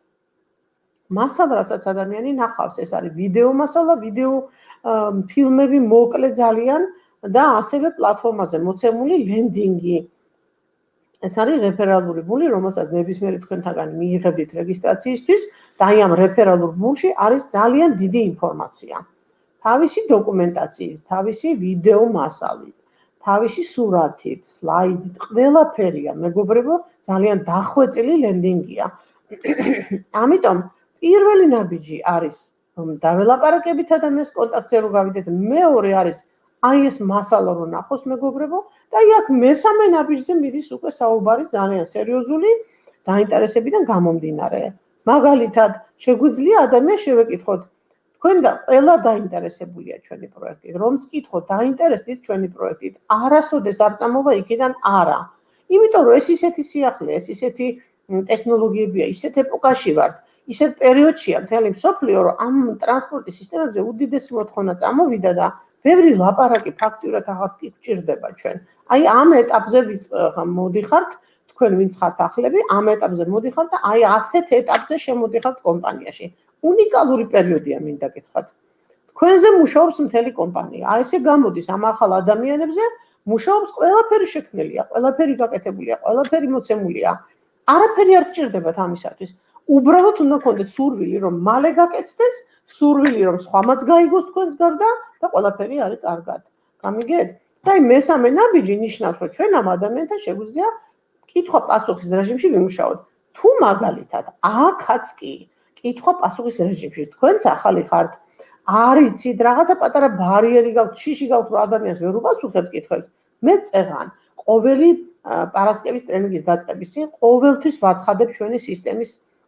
A: მასალა, რასაც ადამიანი ნახავს. ეს არის ვიდეო მასალა, ვიდეო ფილმები მოკლე ძალიან და ასევე პლატფორმაზე მოცემული ლენდინგი. ეს არის რეფერალური ბული, რომელსაც ნებისმიერი თქვენთაგანი მიიღებდით რეგისტრაციისთვის და აი ამ რეფერალურ ბულში არის ძალიან დიდი ინფორმაცია. თავისი დოკუმენტაციით, თავისი ვიდეო მასალით, თავისი სურათით, სლაიდით, ყველაფერია, მეგობრებო, ძალიან დახვეწილი ლენდინგია. ამიტომ პირველი ნაბიჯი არის რომ დაველაპარაკებით ადამიანს კონტაქტზე რომ გავიდეთ, მეორე არის აი ეს მასალა რო ნახოს მეგობრებო და აქ მესამე ნაბიჯზე მიდის უკვე საუბარი ძალიან სერიოზული დაინტერესებიდან გამომდინარე. მაგალითად, შეგვიძლია ადამიანს შევეკითხოთ, თქვენ და ყველა დაინტერესებულია ჩვენი პროექტით, რომც კითხოთ, დაინტერესდით ჩვენი პროექტით, არასოდეს არ წამოვა იქიდან არა. იმიტომ რომ ეს ისეთი სიახლეა, ეს ისეთი ტექნოლოგიებია, ისეთ ეპოქაში ვართ, ისეთ პერიოდშია მთელი მსოფლიო, რომ ამ ტრანსპორტის სისტემებზე უდიდესი მოთხოვნა წამოვიდა და ბევრი ლაპარაკი ფაქტიურად აღარ გჭირდება ჩვენ. აი ამ ეტაპზე მოდიხართ, თქვენ ვინც ხართ ახლები, ამ ეტაპზე მოდიხართ და აი ასეთ ეტაპზე შემოდიხართ კომპანიაში. უნიკალური პერიოდია მინდა გითხრათ. თქვენზე მუშაობს მთელი კომპანია. აი ესე გამოდის ამ ახალ ადამიანებზე, მუშაობს ყველაფერი შექმნილია, ყველაფერი გაკეთებულია, ყველაფერი მოცემულია. არაფერი არ გჭირდებათ ამისათვის. უბრალოდ უნდა გქონდეთ სურვილი, რომ მალე გაკეთდეს, სურვილი, რომ სხვამაც გაიგოს თქვენს გარდა და ყველაფერი არის კარგად. გამიგეთ? და აი მესამე ნაბიჯი ნიშნავს, რომ ჩვენ ამ ადამიანთან შეგვიძლია კითხვა-პასუხის რეჟიმში ვიმუშაოთ. თუ მაგალითად, აქაც კი კითხვა-პასუხის რეჟიმში თქვენც ახალი ხართ, არ იცით, რაღაცა პატარა ბარიერი გაქვთ, შიში გაქვთ, რომ ადამიანს ვერ უპასუხებთ კითხვებს, მე წეღან ყოველი პარასკევის ტრენინგის დაწყების წინ ყოველთვის ვაცხადებ ჩვენი სისტემის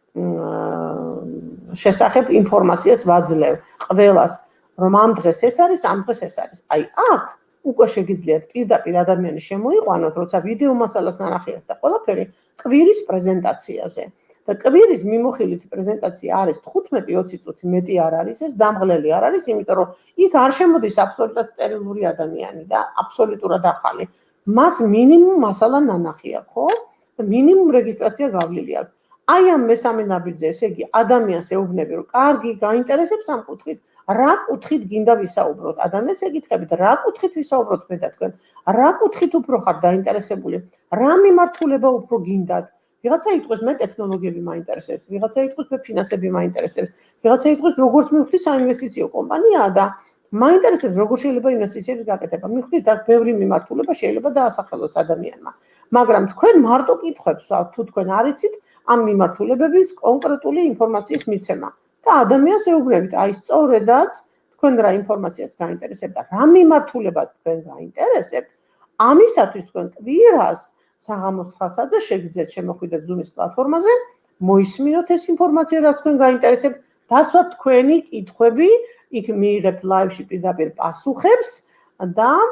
A: შესახებ ინფორმაციას ვაძლევ ყველას, რომ ამ დღეს ეს არის, ამ დღეს ეს არის. აი აქ უკვე შეგიძლიათ პირდაპირ ადამიანის შემოიყვანოთ, როცა ვიდეო მასალას ნანახი და ყველაფერი კვირის პრეზენტაციაზე. და კვირის მიმოხილვითი პრეზენტაცია არის 15-20 წუთი, მეტი არ არის, ეს დამღლელი არ არის, იმიტომ რომ იქ არ შემოდის აბსოლუტურად სტერილური ადამიანი და აბსოლუტურად ახალი. მას მინიმუმ მასალა ნანახი აქვს, ხო? და მინიმუმ რეგისტრაცია გავლილი აქვს. აი ამ მესამე ნაბიჯზე, ესე იგი, ადამიანს ეუბნები, რომ კარგი, გაინტერესებს ამ კუთხით, რა კუთხით გინდა ვისაუბროთ? ადამიანს ეკითხებით, რა კუთხით ვისაუბროთ მე და თქვენ? რა კუთხით უფრო ხარ დაინტერესებული? რა მიმართულება უფრო გინდათ? ვიღაცა იტყვის მე ტექნოლოგიები მაინტერესებს, ვიღაცა იტყვის მე ფინანსები მაინტერესებს, ვიღაცა იტყვის როგორც მივხვდი საინვესტიციო კომპანიაა და მაინტერესებს როგორ შეიძლება ინვესტიციების გაკეთება. მივხვდით აქ ბევრი მიმართულება შეიძლება დაასახელოს ადამიანმა. მაგრამ თქვენ მარტო კითხვებს თუ თქვენ არ იცით ამ მიმართულებების კონკრეტული ინფორმაციის მიცემა და ადამიანს ეუბნებით, აი სწორედაც თქვენ რა ინფორმაციაც გაინტერესებთ და რა მიმართულებაც თქვენ გაინტერესებთ, ამისათვის თქვენ კვირას საღამოს 9-ზე შეგიძლიათ შემოხვიდეთ Zoom-ის პლატფორმაზე, მოისმინოთ ეს ინფორმაცია, რაც თქვენ გაინტერესებთ, დასვათ თქვენი კითხვები, იქ მიიღებთ ლაივში პირდაპირ პასუხებს და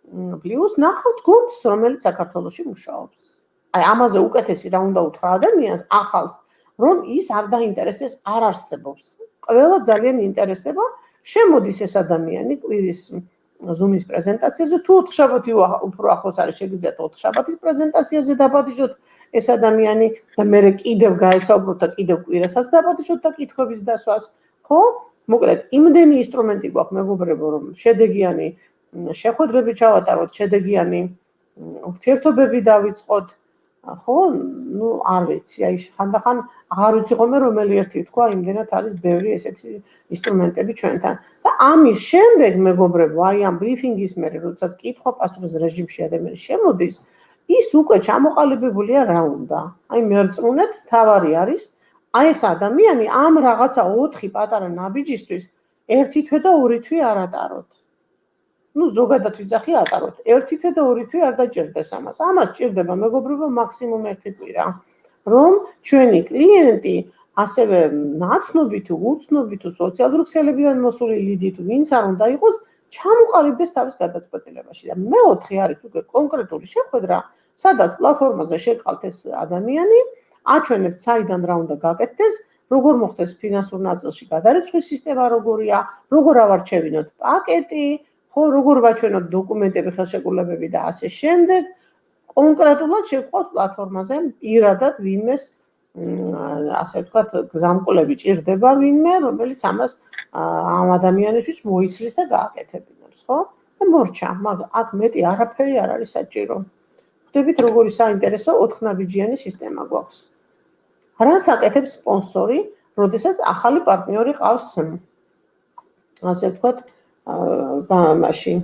A: პლუს ნახავთ გუნდს, რომელიც საქართველოში მუშაობს. აი ამაზე უკეთესი რა უნდა უთხრა ადამიანს ახალს, რომ ის არ დაინტერესდეს, არ არსებობს. ყველა ძალიან ინტერესდება, შემოდის ეს ადამიანი კვირის Zoom-ის პრეზენტაციაზე, თუ 4 შაბათი უფრო ახლოს არის, შეგიძლიათ 4 შაბათის პრეზენტაციაზე დაბადიჟოთ ეს ადამიანი და მე კიდევ გაესაუბროთ და კიდევ კვირასაც დაბადიჟოთ და კითხვების დასვას, ხო? მოკლედ, იმდენი ინსტრუმენტი გვაქვს მეგობრებო, რომ შედეგიანი შეხვედრები ჩავატაროთ, შედეგიანი ურთიერთობები დავიწყოთ, ხო? ნუ არ ვიცი, აი ხანდახან აღარ ვიცი ხოლმე რომელი ერთი თქვა, იმდენად არის ბევრი ესეთი ინსტრუმენტები ჩვენთან. და ამის შემდეგ მეგობრებო, აი ამ ბრიფინგის მერე, როდესაც კითხვა-პასუხის რეჟიმში ადამიანი შემოდის, ის უკვე ჩამოყალიბებულია რა უნდა. აი მერწმუნეთ, თავარი არის, აი ეს ადამიანი ამ რაღაცა 4 პატარა ნაბიჯისთვის 1 თვე და 2 თვე არ ატაროთ. ნუ ზოგადად ვიძახი ატაროთ. 1 თვე და 2 თვე არ დაჭირდეს ამას. ამას ჭირდება მეგობრებო მაქსიმუმ 1 კვირა. რომ ჩვენი კლიენტი ასევე ნაცნობი თუ უცნობი თუ სოციალური ქსელებიდან მოსული ლიდი თუ ვინც არ უნდა იყოს, ჩამოყალიბდეს თავის გადაწყვეტილებაში და მეოთხე არის უკვე კონკრეტული შეხვედრა, სადაც პლატფორმაზე შეგყავთ ეს ადამიანი, აჩვენებთ საიდან რა უნდა გაკეთდეს, როგორ მოხდეს ფინანსურ ნაწილში გადარიცხვის სისტემა როგორია, როგორ ავარჩევინოთ პაკეტი, ხო, როგორ ვაჩვენოთ დოკუმენტები, ხელშეკრულებები და ასე შემდეგ. კონკრეტულად შეგყავს პლატფორმაზე პირადად ვინმეს ასე ვთქვათ, გზამკვლევი ჭირდება ვინმე, რომელიც ამას ამ ადამიანისთვის მოიცლის და გააკეთებინებს, ხო? და მორჩა, მაგრამ აქ მეტი არაფერი არ არის საჭირო. ხვდებით, როგორი საინტერესო 4 ნაბიჯიანი სისტემა გვაქვს. რას აკეთებს სპონსორი, როდესაც ახალი პარტნიორი ყავს, ასე ვთქვათ, მაშინ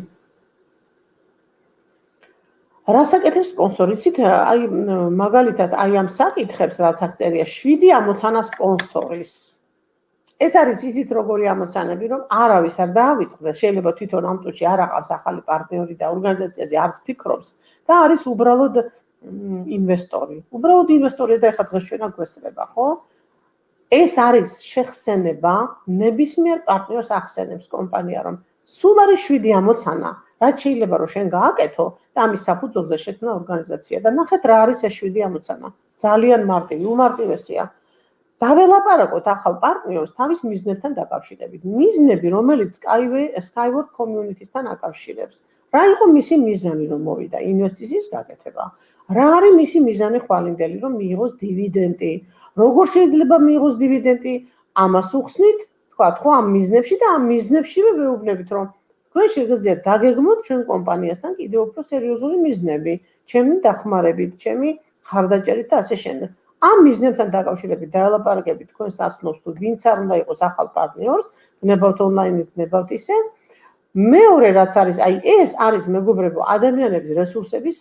A: რას აკეთებს სპონსორი? იცით, აი მაგალითად, აი ამ საკითხებს, რაც აქ წერია, 7 ამოცანა სპონსორის. ეს არის ისიც როგორი ამოცანები, რომ არავის არ დაავიწყდეს, შეიძლება თვითონ ამ წუთში არ აყავს ახალი პარტნიორი და ორგანიზაციაზე არც ფიქრობს და არის უბრალოდ ინვესტორი. უბრალოდ ინვესტორია და ეხლა დღეს ჩვენ აგვესწრება, ხო? ეს არის შეხსენება, ნებისმიერ პარტნიორს ახსენებს კომპანია, რომ სულ არის 7 ამოცანა, რაც შეიძლება რომ შენ გააკეთო და ამის საფუძველზე შექმნა ორგანიზაცია და ნახეთ რა არის ეს 7 ამოცანა. ძალიან მარტივი, უმარტივესია. დაველაპარაკოთ ახალ პარტნიორს თავის მიზნებთან დაკავშირებით. მიზნები, რომელიც Skyward Community-სთან აკავშირებს. რა იყო მისი მიზანი, რომ მოვიდა ინვესტიციის გაკეთება? რა არის მისი მიზანი ხვალინდელი, რომ მიიღოს დივიდენდი? როგორ შეიძლება მიიღოს დივიდენდი? ამას უხსნით, თქვათ, ხო, ამ მიზნებში და ამ მიზნებშივე ვეუბნებით, რომ თქვენ შეგიძლიათ დაგეგმოთ ჩვენ კომპანიასთან კიდევ უფრო სერიოზული მიზნები, ჩემი დახმარებით, ჩემი ხარდაჭერით და ასე შემდეგ. ამ მიზნებთან დაკავშირებით დაელაპარაკებით თქვენ საცნობს თუ ვინც არ უნდა იყოს ახალ პარტნიორს, გნებავთ ონლაინით, გნებავთ ისე. მეორე რაც არის, აი ეს არის მეგობრებო ადამიანების რესურსების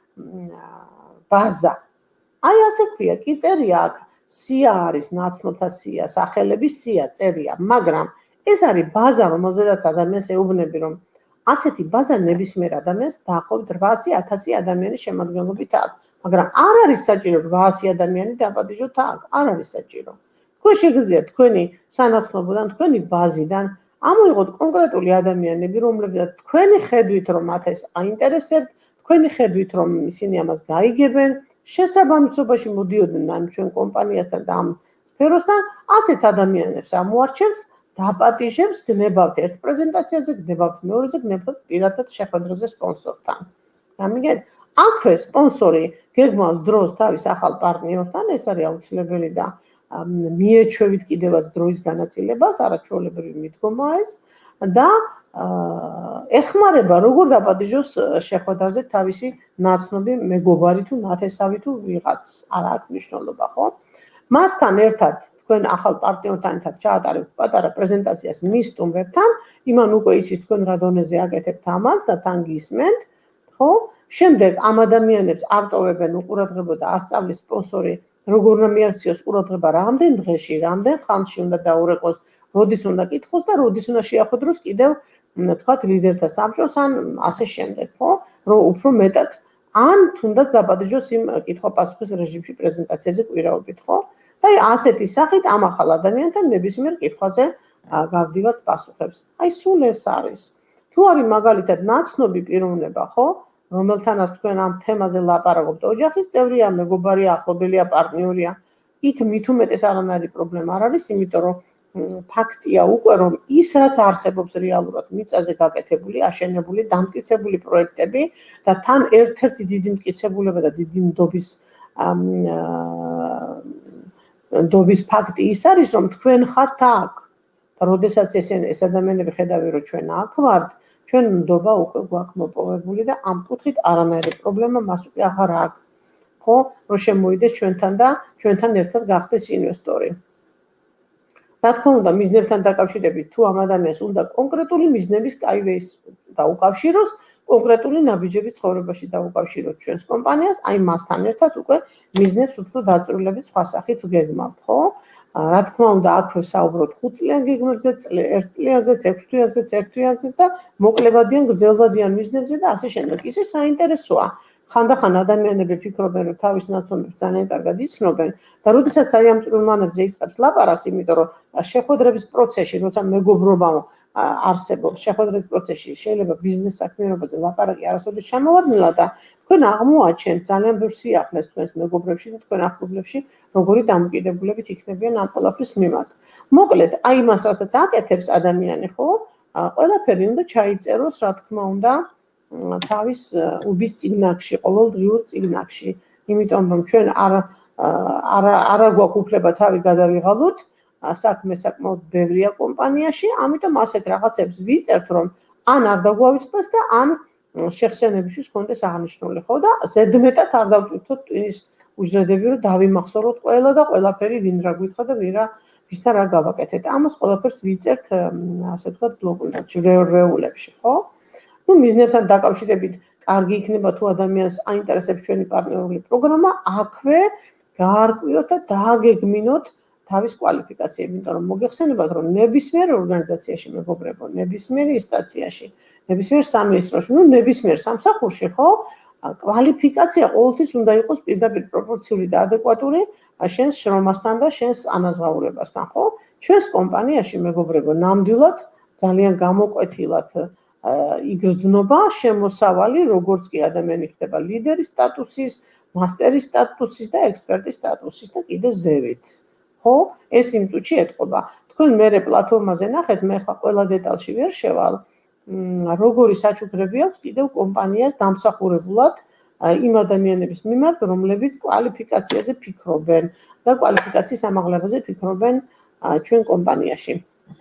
A: ბაზა. აი ასე ქვია, კი წერია აქ, სია არის ნაცნობთა სია, სახელების სია წერია, მაგრამ ეს არის ბაზა, რომელზედაც ადამიანს ეუბნები, რომ ასეთი ბაზა ნებისმიერ ადამიანს დაახლოებით 800-1000 ადამიანის შემადგენლობით აქვს. მაგრამ არ არის საჭირო 800 ადამიანი დაბადიჟოთ აქ, არ არის საჭირო. თქვენ შეგიძლიათ თქვენი სანაცნობოდან, თქვენი ბაზიდან ამოიღოთ კონკრეტული ადამიანები, რომლებსაც თქვენი ხედვით რომ მათ ეს აინტერესებთ, თქვენი ხედვით რომ ისინი ამას გაიგებენ, შესაბამისობაში მოდიოდნენ ამ ჩვენ კომპანიასთან და ამ სფეროსთან, ასეთ ადამიანებს ამოარჩევს, დაპატიჟებს, გნებავთ ერთ პრეზენტაციაზე, გნებავთ მეორეზე, გნებავთ პირადად შეხვედრაზე სპონსორთან. გამიგეთ? აქვე სპონსორი გეგმავს დროს თავის ახალ პარტნიორთან, ეს არის აუცილებელი და მიეჩვევით კიდევაც დროის განაწილებას, არაჩვეულებრივი მიდგომაა ეს და ეხმარება როგორ დაპატიჟოს შეხვედრაზე თავისი ნაცნობი მეგობარი თუ ნათესავი თუ ვიღაც, არა აქვს მნიშვნელობა, ხო? მასთან ერთად თქვენ ახალ პარტნიორთან ერთად ჩაატარებთ პატარა პრეზენტაციას მის სტუმრებთან, იმან უკვე იცის თქვენ რა დონეზე აკეთებთ ამას და თან გისმენთ, ხო? შემდეგ ამ ადამიანებს არტოვებენ უყურადღება და ასწავლის სპონსორი, როგორ უნდა მიაქციოს ყურადღება რამდენ დღეში, რამდენ ხანში უნდა დაურეკოს, როდის უნდა კითხოს და როდის უნდა შეახვედროს კიდევ თქვათ ლიდერთა საბჭოს ან ასე შემდეგ, ხო? რომ უფრო მეტად ან თუნდაც დაპატიჟოს იმ კითხვა-პასუხის რეჟიმში პრეზენტაციაზე კვირაობით, ხო? და ასეთი სახით ამ ახალ ადამიანთან ნებისმიერ კითხვაზე გავდივართ პასუხებს. აი სულ ეს არის. თუ არის მაგალითად ნაცნობი პიროვნება, ხო, რომელთანაც თქვენ ამ თემაზე ლაპარაკობთ, ოჯახის წევრია, მეგობარია, ახლობელია, პარტნიორია, იქ მით უმეტეს არანაირი პრობლემა არ არის, იმიტომ რომ ფაქტია უკვე რომ ის რაც არსებობს რეალურად მიწაზე გაკეთებული, აშენებული, დამტკიცებული პროექტები და თან ერთ-ერთი დიდი მტკიცებულება და დიდი ნდობის ფაქტი ის არის რომ თქვენ ხართ აქ და როდესაც ეს ადამიანები ხედავენ რომ ჩვენ აქ ვართ, ჩვენ ნდობა უკვე გვაქვს მოპოვებული და ამ კუთხით არანაირი პრობლემა მას უკვე აღარ აქვს. ხო, რომ შემოვიდეს ჩვენთან და ჩვენთან ერთად გახდეს ინვესტორი. რა თქმა უნდა, მიზნებთან დაკავშირებით თუ ამ ადამიანს უნდა კონკრეტული მიზნების კაივეის დაუკავშიროს, კონკრეტული ნაბიჯები ცხოვრებაში დაუკავშიროთ ჩვენს კომპანიას, აი მასთან ერთად უკვე მიზნებს უფრო დაწვრილებით სხვა სახით გეგმავთ, ხო? რა თქმა უნდა, აქვე საუბრობთ 5 წლიან გეგმებზე, 1 წლიანზეც, 6 თვიანზეც, 1 თვიანზეც და მოკლებადიან, გრძელვადიან მიზნებზე და ასე შემდეგ. ისე საინტერესოა. ხანდახან ადამიანები ფიქრობენ, რომ თავის ნაცნობებს ძალიან კარგად იცნობენ და როდესაც აი ამ პიროვნებზე იწყებს ლაპარაკს, იმიტომ რომ შეხვედრების პროცესში, როცა მეგობრობა არსებობს, შეხვედრების პროცესში შეიძლება ბიზნეს საქმიანობაზე ლაპარაკი არასოდეს ჩამოვარდნილა და თქვენ აღმოაჩენთ ძალიან ბევრ სიახლეს თქვენს მეგობრებში და თქვენ ახლობლებში, როგორი დამოკიდებულებით იქნებიან ამ ყველაფრის მიმართ. მოკლედ, აი მას რასაც აკეთებს ადამიანი, ხო? ყველაფერი უნდა ჩაიწეროს, რა თქმა უნდა, თავის უბის წიგნაკში, ყოველდღიურ წიგნაკში, იმიტომ რომ ჩვენ არა გვაქვს უფლება თავი გადავიღალოთ, საქმე საკმაოდ ბევრია კომპანიაში, ამიტომ ასეთ რაღაცებს ვიწერთ, რომ ან არ დაგვავიწყდეს და ან შეხსენებისთვის კონდეს აღნიშნული, ხო და ზედმეტად არ დავტვირთოთ ტვინის უჯრედები, რომ დავიმახსოვროთ ყველა და ყველაფერი ვინ რა გვითხრა და ვისთან რა გავაკეთეთ. ამას ყველაფერს ვიწერთ, ასე ვთქვათ, ბლოკნოტში, რეულებში, ხო? ну მიზნებთან დაკავშირებით კარგი იქნება თუ ადამიანს აინტერესებს ჩვენი პარტნიორული პროგრამა, აქვე გაარკვიოთ და დააგეგმინოთ თავის კვალიფიკაციები, იმიტომ რომ მოგეხსენებათ რომ ნებისმიერ ორგანიზაციაში მეგობრებო, ნებისმიერ ინსტანციაში, ნებისმიერ სამინისტროში, ну ნებისმიერ სამსახურში, ხო? კვალიფიკაცია ყოველთვის უნდა იყოს პირდაპირ პროპორციული და ადეკვატური შენს შრომასთან და შენს ანაზღაურებასთან, ხო? ჩვენს კომპანიაში მეგობრებო, ნამდვილად ძალიან გამოკვეთილად იგრძნობა შემოსავალი, როგორც კი ადამიანი ხდება ლიდერის სტატუსის, მასტერის სტატუსის და ექსპერტის სტატუსის და კიდე ზევით. ხო? ეს იმ წუთში ეთყობა. თქვენ მერე პლატფორმაზე ნახეთ, მე ხა ყველა დეტალში ვერ შევალ, როგორი საჩუქრები აქვს კიდევ კომპანიას დამსახურებულად იმ ადამიანების მიმართ, რომლებიც კვალიფიკაციაზე ფიქრობენ და კვალიფიკაციის ამაღლებაზე ფიქრობენ ჩვენ კომპანიაში.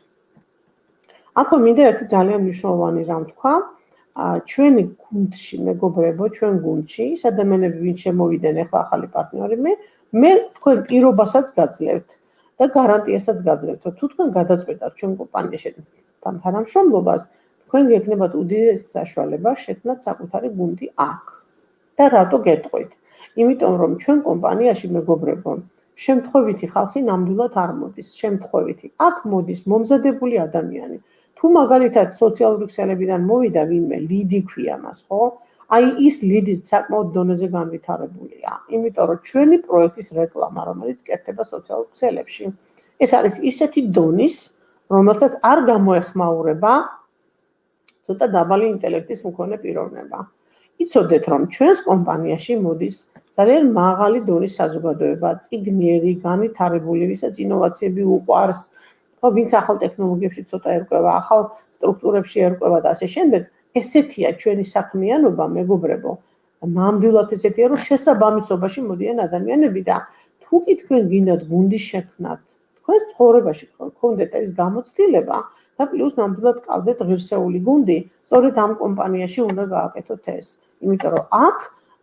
A: აქვე მინდა ერთი ძალიან მნიშვნელოვანი რამ თქვა, ჩვენი გუნდში, მეგობრებო, ჩვენ გუნდში, ის ადამიანები, ვინც შემოვიდნენ ახლა ახალი პარტნიორები, მე თქვენ პირობასაც გაძლევთ და გარანტიასაც გაძლევთ, რომ თუ თქვენ გადაწყვეტათ ჩვენ კომპანიაში თანამშრომლობას, თქვენ გექნებათ უდიდესი საშუალება შექმნათ საკუთარი გუნდი აქ. და რატო გეტყვით? იმიტომ რომ ჩვენ კომპანიაში მეგობრებო, შემთხვევითი ხალხი ნამდვილად არ მოდის, შემთხვევითი. აქ მოდის მომზადებული ადამიანი. თუ მაგალითად სოციალური ქსელებიდან მოვიდა ვინმე, ლიდი ქვია მას, ხო? აი ის ლიდიც საკმაოდ დონეზე განვითარებულია, იმიტომ რომ ჩვენი პროექტის რეკლამა, რომელიც კეთდება სოციალურ ქსელებში, ეს არის ისეთი დონის, რომელსაც არ გამოეხმაურება ცოტა დაბალი ინტელექტის მქონე პიროვნება. იცოდეთ, რომ ჩვენს კომპანიაში მოდის ძალიან მაღალი დონის საზოგადოება, წიგნიერი, განვითარებული, ვისაც ინოვაციები უყვარს, ხო, ვინც ახალ ტექნოლოგიებში ცოტა ერკვევა, ახალ სტრუქტურებში ერკვევა და ასე შემდეგ. ესეთია ჩვენი საქმიანობა, მეგობრებო. ნამდვილად ესეთია, რომ შესაბამისობაში მოდიან ადამიანები და თუ კი თქვენ გინდათ გუნდის შექმნათ, თქვენს ცხოვრებაში გქონდეთ ეს გამოცდილება და პლუს ნამდვილად ყავდეთ ღირსეული გუნდი, სწორედ ამ კომპანიაში უნდა გააკეთოთ ეს. იმიტომ რომ აქ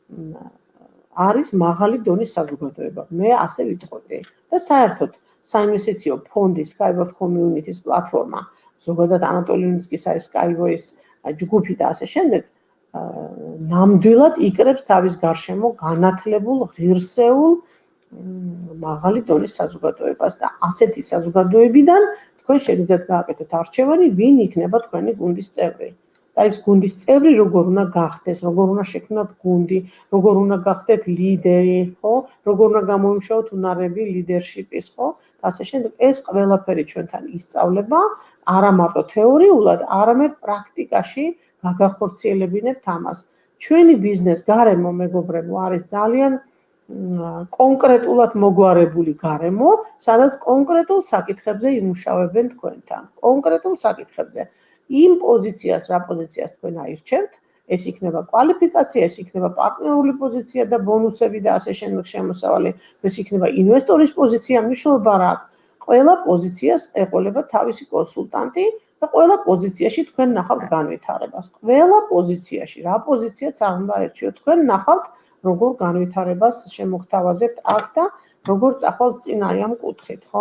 A: არის მაღალი დონის საზოგადოება. მე ასე ვიტყოდი და საერთოდ საინვესტიციო ფონდი Skyward Community-ს პლატფორმა, ზოგადად ანატოლინსკის აი Skyway-ის ჯგუფი და ასე შემდეგ, ნამდვილად იკრებს თავის გარშემო განათლებულ, ღირსეულ, მაღალი დონის საზოგადოებას და ასეთი საზოგადოებიდან თქვენ შეგიძლიათ გააკეთოთ არჩევანი, ვინ იქნება თქვენი გუნდის წევრი. და ეს გუნდის წევრი როგორ უნდა გახდეს, როგორ უნდა შექმნათ გუნდი, როგორ უნდა გახდეთ ლიდერი, ხო? როგორ უნდა გამოიმუშაოთ უნარები ლიდერშიპის, ხო? და ასე შემდეგ. ეს ყველაფერი ჩვენთან ისწავლება, არა მარტო თეორიულად, არამედ პრაქტიკაში გაგახორციელებინებთ ამას. ჩვენი ბიზნეს გარემო, მეგობრებო, არის ძალიან კონკრეტულად მოგვარებული გარემო, სადაც კონკრეტულ საკითხებზე იმუშავებენ თქვენთან. კონკრეტულ საკითხებზე. იმ პოზიციას, რა პოზიციას თქვენ აირჩევთ, ეს იქნება კვალიფიკაცია, ეს იქნება პარტნიორული პოზიცია და ბონუსები და ასე შემდეგ შემოსავალი, ეს იქნება ინვესტორის პოზიცია, მნიშვნელობა რა აქვს. ყველა პოზიციას ეყოლება თავისი კონსულტანტი და ყველა პოზიციაში თქვენ ნახავთ განვითარებას. ყველა პოზიციაში, რა პოზიციაც არ უნდა ერჩიოთ, თქვენ ნახავთ როგორ განვითარებას შემოგთავაზებთ აქ და როგორ წახვალთ წინ აი ამ კუთხით, ხო?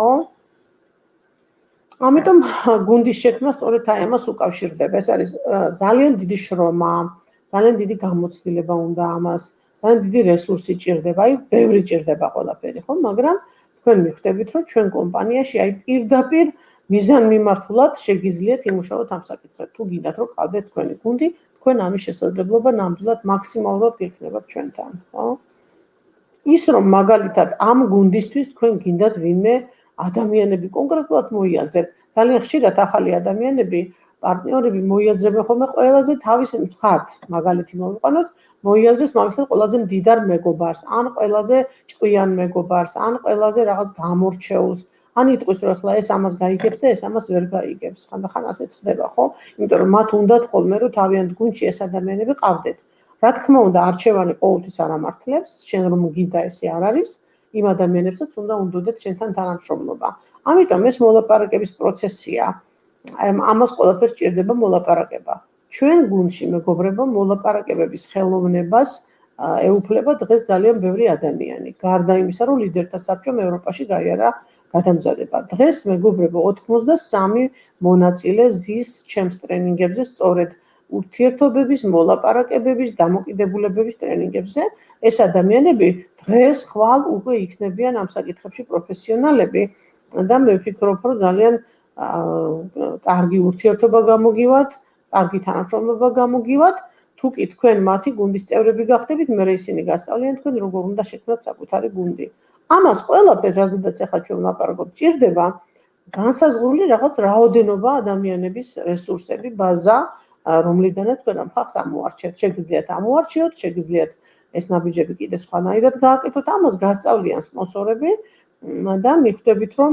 A: ამიტომ გუნდის შექმნა სწორედ აი ამას უკავშირდება. ეს არის ძალიან დიდი შრომა, ძალიან დიდი გამოცდილება უნდა ამას, ძალიან დიდი რესურსი ჭირდება, აი ბევრი ჭირდება ყველაფერი, ხო? მაგრამ თქვენ მიხვდებით, რომ ჩვენ კომპანიაში აი პირდაპირ მიზანმიმართულად შეგიძლიათ იმუშაოთ ამ საკითხზე. თუ გინდათ რომ ყავდეთ თქვენი გუნდი, თქვენ ამის შესაძლებლობა ნამდვილად მაქსიმალურად გექნებათ ჩვენთან, ხო? ის რომ მაგალითად ამ გუნდისთვის თქვენ გინდათ ვინმე ადამიანები კონკრეტულად მოიაზრებთ. ძალიან ხშირად ახალი ადამიანები, პარტნიორები მოიაზრებენ ხოლმე ყველაზე თავის მხართ, მაგალითი მოვიყვანოთ, მოიაზრებს მაგალითად ყველაზე მდიდარ მეგობარს, ან ყველაზე ჭკვიან მეგობარს, ან ყველაზე რაღაც გამორჩეულს. ან იტყვის რომ ახლა ეს ამას გაიგებს და ეს ამას ვერ გაიგებს. ხანდახან ასეც ხდება, ხო? იმიტომ რომ მათ უნდათ ხოლმე რომ თავიანთ გუნდში ეს ადამიანები ყავდეთ. რა თქმა უნდა, არჩევანი ყოველთვის არ ამართლებს, შენ რომ გინდა ესე არ არის, იმ ადამიანებსაც უნდა უნდოდეთ შენთან თანამშრომლობა. ამიტომ ეს მოლაპარაკების პროცესია. ამას ყველაფერს ჭირდება მოლაპარაკება. ჩვენ გუნდში მეგობრებო, მოლაპარაკებების ხელოვნებას ეუფლება დღეს ძალიან ბევრი ადამიანი. გარდა იმისა, რომ ლიდერთა საბჭომ ევროპაში გაიარა გადამზადება. დღეს მეგობრებო, 83 მონაწილე ზის ჩემს ტრენინგებზე სწორედ ურთიერთობების, მოლაპარაკებების, დამოკიდებულებების ტრენინგებზე. ეს ადამიანები დღეს ხვალ უკვე იქნებიან ამ საკითხებში პროფესიონალები და მე ვფიქრობ, რომ ძალიან კარგი ურთიერთობა გამოგივათ, კარგი თანამშრომლობა გამოგივათ. თუ კი თქვენ მათი გუნდის წევრები გახდებით, მე ისინი გასწავლიან თქვენ როგორ უნდა შექმნათ საკუთარი გუნდი. ამას ყველაფერს, რაზედაც ახლა ჩვენ ვლაპარაკობთ, ჭირდება განსაზღვრული რაღაც რაოდენობა ადამიანების რესურსები, ბაზა, რომლიდანაც თქვენ ამ ხალხს ამოარჩევთ. შეგიძლიათ ამოარჩიოთ, შეგიძლიათ ეს ნაბიჯები კიდე სხვანაირად გააკეთოთ, ამას გასწავლიან სპონსორები და მიხვდებით, რომ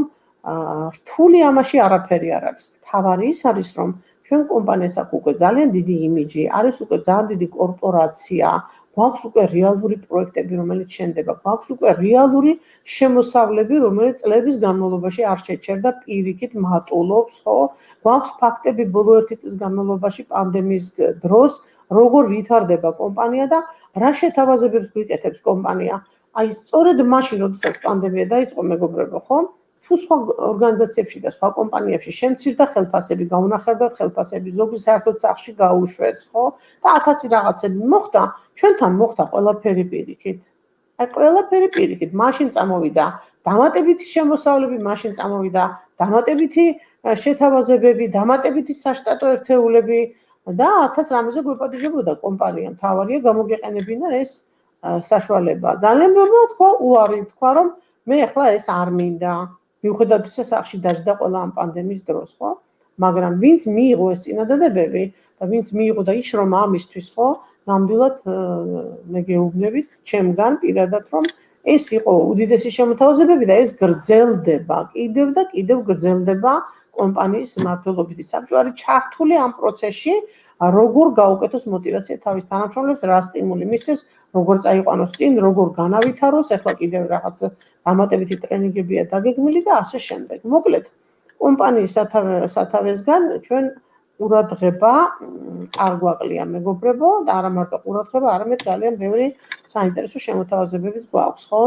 A: რთული ამაში არაფერი არ არის. თავარი ის არის, რომ ჩვენ კომპანიას აქვს უკვე ძალიან დიდი იმიჯი, არის უკვე ძალიან დიდი კორპორაცია, გვაქვს უკვე რეალური პროექტები, რომელიც შენდება, გვაქვს უკვე რეალური შემოსავლები, რომელიც წლების განმავლობაში არ შეჩერდა, პირიქით მატულობს, ხო? გვაქვს ფაქტები ბოლო 1 წლის განმავლობაში პანდემიის დროს, როგორ ვითარდება კომპანია და რა შეთავაზებებს გვიკეთებს კომპანია. აი სწორედ მაშინ, როდესაც პანდემია დაიწყო, მეგობრებო, ხო? თუ სხვა ორგანიზაციებში და სხვა კომპანიებში შემცირდა ხელფასები, გაუნახებდათ ხელფასები, ზოგი საერთოდ სახში გაუშვეს, ხო? და 1000 რაღაცები მოხდა, ჩვენთან მოხდა ყველაფერი პირიქით. აი ყველაფერი პირიქით, მაშინ წამოვიდა დამატებითი შემოსავლები, მაშინ წამოვიდა დამატებითი შეთავაზებები, დამატებითი საშტატო ერთეულები და 1000 რამეზე გვეპატიჟებოდა კომპანია. მთავარია გამოგეყენებინა ეს საშუალება. ძალიან ბევრმა თქვა უარი, თქვა რომ მე ახლა ეს არ მინდა. მიუხედავად იმისა, სახში დაждდა ყველა ამ პანდემიის დროს, ხო? მაგრამ ვინც მიიღო ეს წინადადებები და ვინც მიიღო და იშრომა ამისთვის, ხო? ნამდვილად მე გეუბნებით ჩემგან პირადად, რომ ეს იყო უდიდესი შემოთავაზებები და ეს გრძელდება, კიდევ და კიდევ გრძელდება კომპანიის მმართველობითი საბჭო არის ჩართული ამ პროცესში, როგორ გაუკეთოს მოტივაცია თავის თანამშრომლებს, რა სტიმული მისცეს, როგორ წაიყვანოს წინ, როგორ განავითაროს, ახლა კიდევ რაღაც დამატებითი ტრენინგებია დაგეგმილი და ასე შემდეგ. მოკლედ, კომპანიის სათავესგან ჩვენ ყურადღება არ გვაყლია, მეგობრებო, და არა მარტო ყურადღება, არამედ ძალიან ბევრი საინტერესო შემოთავაზებებიც გვაქვს, ხო?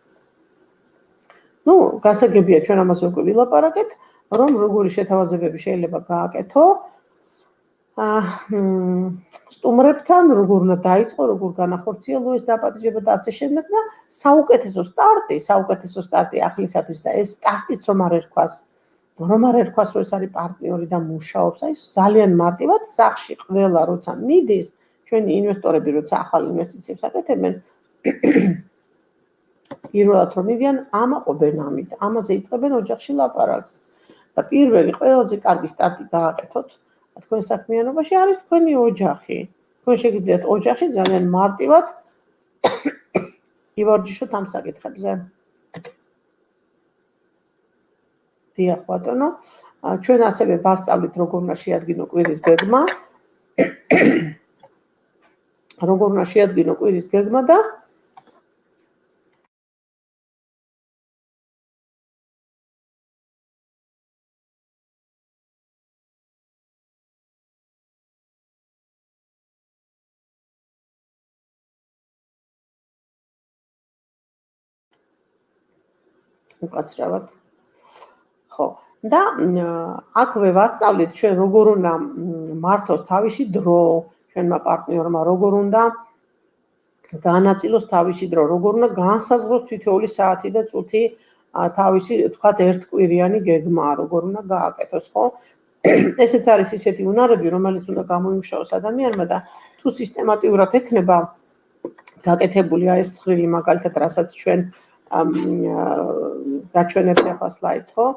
A: ნუ, გასაგებია ჩვენ ამას უკვე ვილაპარაკეთ, რომ როგორი შეთავაზებები შეიძლება გააკეთო სტუმრებთან, როგორ უნდა დაიწყო, როგორ განახორციელო ეს დაპატიჟება და ასე შემდეგ და საუკეთესო სტარტი აღლისათვის და ეს სტარტიც რომ არ ერქვას, რომ ეს არის პარტნიორი და მუშაობს, აი ძალიან მარტივად სახში ყველა როცა მიდის, ჩვენი ინვესტორები როცა ახალ ინვესტიციებს აკეთებენ, პირველად რომ მიდიან, ამაყობენ ამით, ამაზე იწყებენ ოჯახში ლაპარაკს. და პირველი ყველაზე კარგი სტარტი გააკეთოთ თქვენ საქმიანობაში არის თქვენი ოჯახი. თქვენ შეგიძლიათ ოჯახში ძალიან მარტივად ივარჯიშოთ ამ საკითხებზე. დიახ ბატონო, ჩვენ ასევე ვასწავლით როგორ უნდა შეადგინო კვირის გეგმა. როგორ უნდა შეადგინო კვირის გეგმა და უკაცრავად. ხო, და აქვე ვასწავლით ჩვენ როგორ უნდა მართოს თავისი დრო, ჩვენმა პარტნიორმა როგორ უნდა გაანაწილოს თავისი დრო, როგორ უნდა განსაზღვროს თითოეული საათი და წუთი თავისი, თქვათ, ერთკვირიანი გეგმა, როგორ უნდა გააკეთოს, ხო? ესეც არის ისეთი უნარები, რომელიც უნდა გამოიმუშაოს ადამიანმა და თუ სისტემატიურად ექნება გაკეთებული ეს ცხრილი მაგალითად, რასაც ჩვენ გაჩვენებთ ახლა სლაიდს, ხო?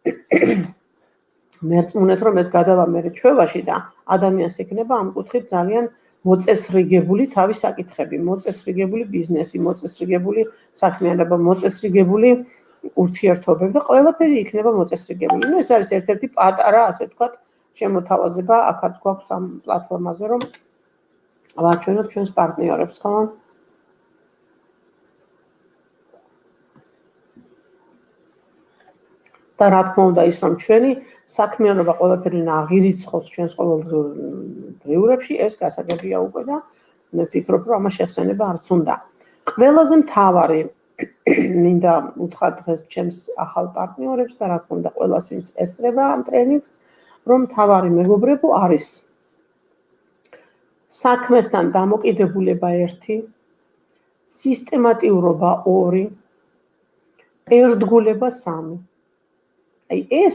A: მერწმუნეთ რომ ეს გადავამერე ჩვევაში და ადამიანს ექნება ამ კუთხით ძალიან მოწესრიგებული თავის საკითხები, მოწესრიგებული ბიზნესი, მოწესრიგებული საქმიანობა, მოწესრიგებული ურთიერთობები და ყველაფერი იქნება მოწესრიგებული. ეს არის ერთ-ერთი პატარა, ასე ვთქვათ, შემოთავაზება აქაც გვაქვს ამ პლატფორმაზე, რომ ვაჩვენოთ ჩვენს პარტნიორებს, ხო? და რა თქმა უნდა ის რომ ჩვენი საქმიანობა ყველაფერი აღირიცხოს ჩვენს ყოველდღიურებში, ეს გასაგებია უკვე და მე ვფიქრობ, რომ ამას შეხსენება არც უნდა. ყველაზე მთავარი მინდა უთხრა დღეს ჩემს ახალ პარტნიორებს და რა თქმა უნდა ყველას ვინც ესწრება ამ ტრენინგს, რომ მთავარი მეგობრებო არის საქმესთან დამოკიდებულება 1, სისტემატიურობა 2, ერთგულება 3. აი ეს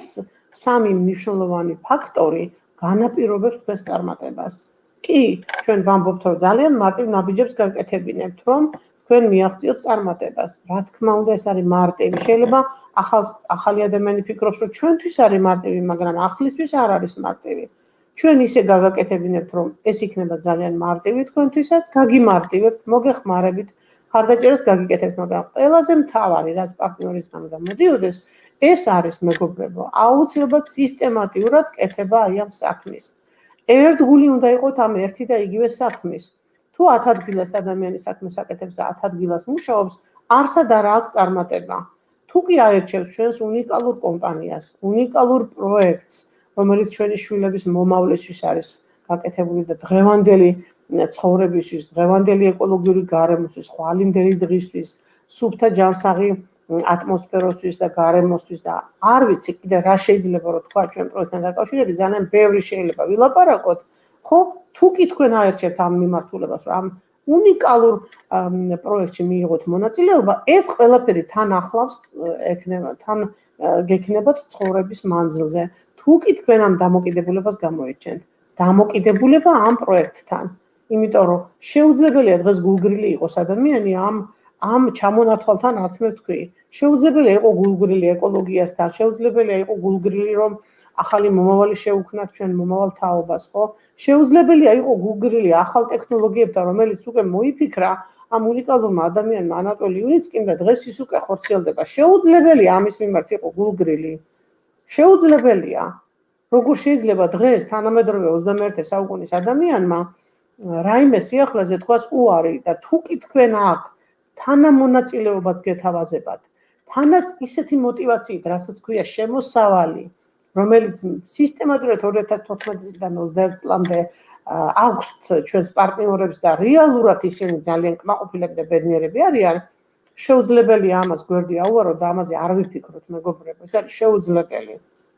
A: 3 მნიშვნელოვანი ფაქტორი განაპირობებს თქვენს წარმატებას. კი, ჩვენ ვამბობთ, რომ ძალიან მარტივ ნაბიჯებს გაკეთებინებთ, რომ თქვენ მიაღწიოთ წარმატებას. რა თქმა უნდა, ეს არის მარტივი. შეიძლება ახალი ადამიანი ფიქრობს, რომ ჩვენთვის არის მარტივი, მაგრამ ახლისთვის არ არის მარტივი. ჩვენ ისე გაგაკეთებინებთ, რომ ეს იქნება ძალიან მარტივი თქვენთვისაც, გაგიმარტივებთ, მოგეხმარებით, ხარდაჭერას გაგიკეთებთ, მაგრამ ყველაზე მთავარი, რაც პარტნიორისგან გამოდიოდეს, ეს არის მეგობრებო, აუცილებლად სისტემატიურად კეთება აი ამ საქმის. ერთგული უნდა იყოთ ამ ერთი და იგივე საქმის. თუ 10 ადგილას ადამიანი საქმეს აკეთებს და 10 ადგილას მუშაობს, არსად არა აქვს წარმატება. თუ კი აერჩევს ჩვენს უნიკალურ კომპანიას, უნიკალურ პროექტს, რომელიც ჩვენი შვილების მომავლისთვის არის გაკეთებული და დღევანდელი ცხოვრებისთვის, დღევანდელი ეკოლოგიური გარემოსთვის, ხვალინდელი დღისთვის, სუფთა ჯანსაღი ატმოსფეროსთვის და გარემოსთვის და არ ვიცი კიდე რა შეიძლება რომ თქვა ჩვენ პროექტთან დაკავშირებით, ძალიან ბევრი შეიძლება ვილაპარაკოთ, ხო? თუ კი თქვენ აერჩევთ ამ მიმართულებას, რომ ამ უნიკალურ პროექტში მიიღოთ მონაწილეობა, ეს ყველაფერი თან ახლავს ექნება, თან გექნებათ ცხოვრების მანძილზე. თუ კი თქვენ ამ დამოკიდებულებას გამოიჩენთ, დამოკიდებულება ამ პროექტთან, იმიტომ რომ შეუძლებელია დღეს გულგრილი იყოს ადამიანი ამ ჩამონათვალთან რაც მე ვთქვი. შეუძლებელია იყო გულგრილი ეკოლოგიასთან, შეუძლებელია იყო გულგრილი რომ ახალი მომავალი შევუქმნათ ჩვენ მომავალ თაობას, ხო? შეუძლებელია იყო გულგრილი ახალ ტექნოლოგიებთან, რომელიც უკვე მოიფიქრა ამ უნიკალურმა ადამიანმა ანატოლი იუნიცკიმ და დღეს ის უკვე ხორციელდება. შეუძლებელია ამის მიმართ იყო გულგრილი. შეუძლებელია. როგორ შეიძლება დღეს თანამედროვე 21 საუკუნის ადამიანმა რაიმე სიახლეზე თქვას უარი და თუ კი თქვენ აქ თანამონაწილეობაც გეთავაზებათ, თანაც ისეთი მოტივაციით, რასაც ქვია შემოსავალი, რომელიც სისტემატურად 2014 წლიდან 21 წლამდე აქვს ჩვენს პარტნიორებს და რეალურად ისინი ძალიან კმაყოფილები და ბედნიერები არიან, შეუძლებელია ამას გვერდი აუაროთ და ამაზე არ ვიფიქროთ, მეგობრებო, ეს არის შეუძლებელი.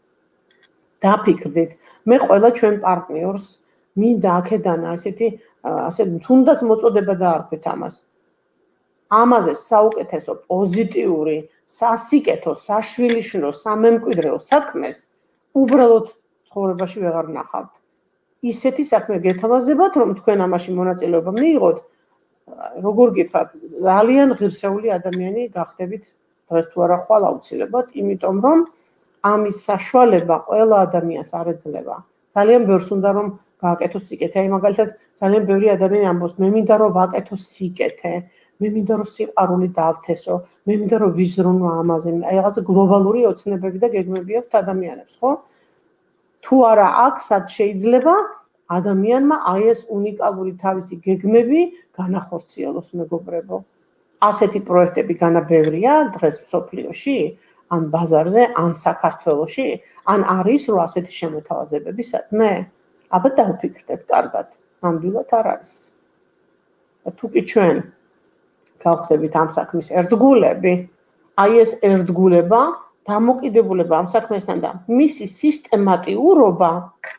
A: დაფიქრდით, მე ყველა ჩვენ პარტნიორს მინდა აქედან ასე თუნდაც მოწოდება დაარქვით ამას. ამაზე საუკეთესო, პოზიტიური, სასიკეთო, საშვილიშვილო, სამემკვიდრეო საქმეს უბრალოდ ცხოვრებაში ვეღარ ვნახავთ. ისეთი საქმე გეთავაზებათ, რომ თქვენ ამაში მონაწილეობა მიიღოთ, როგორ გითხრათ, ძალიან ღირსეული ადამიანი გახდებით დღეს თუ არა ხვალ აუცილებლად, იმიტომ რომ ამის საშუალება ყველა ადამიანს არ ეძლევა. ძალიან ბევრს უნდა რომ გააკეთოს სიკეთე. აი მაგალითად, ძალიან ბევრი ადამიანი ამბობს, მე მინდა რომ ვაკეთო სიკეთე, მე მინდა რომ სიყვარული დავთესო, მე მინდა რომ ვიზრუნო ამაზე. აი რაღაცა გლობალური ოცნებები და გეგმები აქვთ ადამიანებს, ხო? თუ არა აქ სად შეიძლება ადამიანმა აი ეს უნიკალური თავისი გეგმები განახორციელოს, მეგობრებო. ასეთი პროექტები განაბევრია დღეს მსოფლიოში, ან ბაზარზე, ან საქართველოში, ან არის რომ ასეთი შემოთავაზებები საქმე? აბა დავფიქრდეთ კარგად, ნამდვილად არ არის. თუ კი ჩვენ გავხდებით ამ საქმის ერთგულები, აი ეს ერთგულება, დამოკიდებულება ამ საქმესთან და მისი სისტემატიურობა